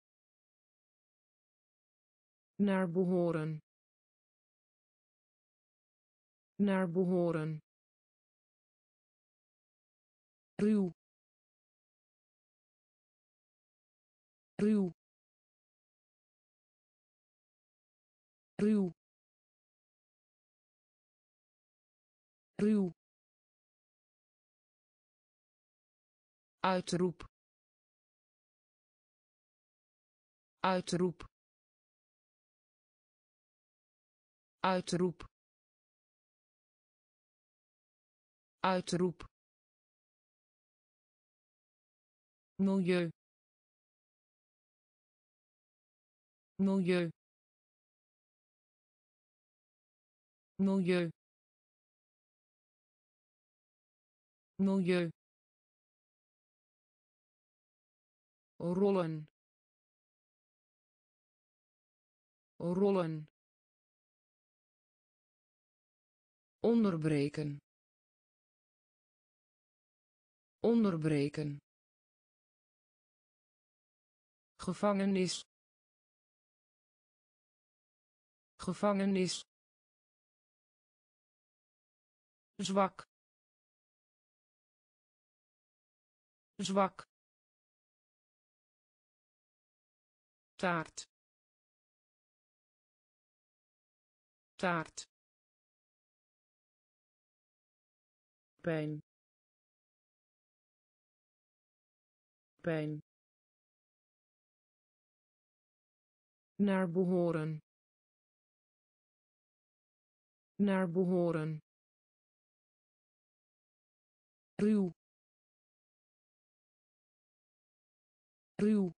naar behoren, naar behoren, ruw, ruw, ruw, ruw, uitroep, uitroep, uitroep, uitroep, milieu, milieu, milieu, milieu, rollen, rollen, onderbreken, onderbreken, gevangenis, gevangenis, zwak, zwak, taart, taart, pijn, pijn, naar behoren, naar behoren, ruw, ruw,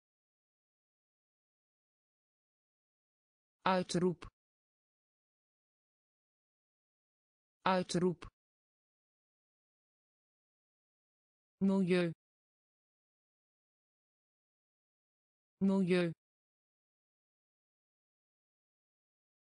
uitroep, uitroep, milieu, milieu,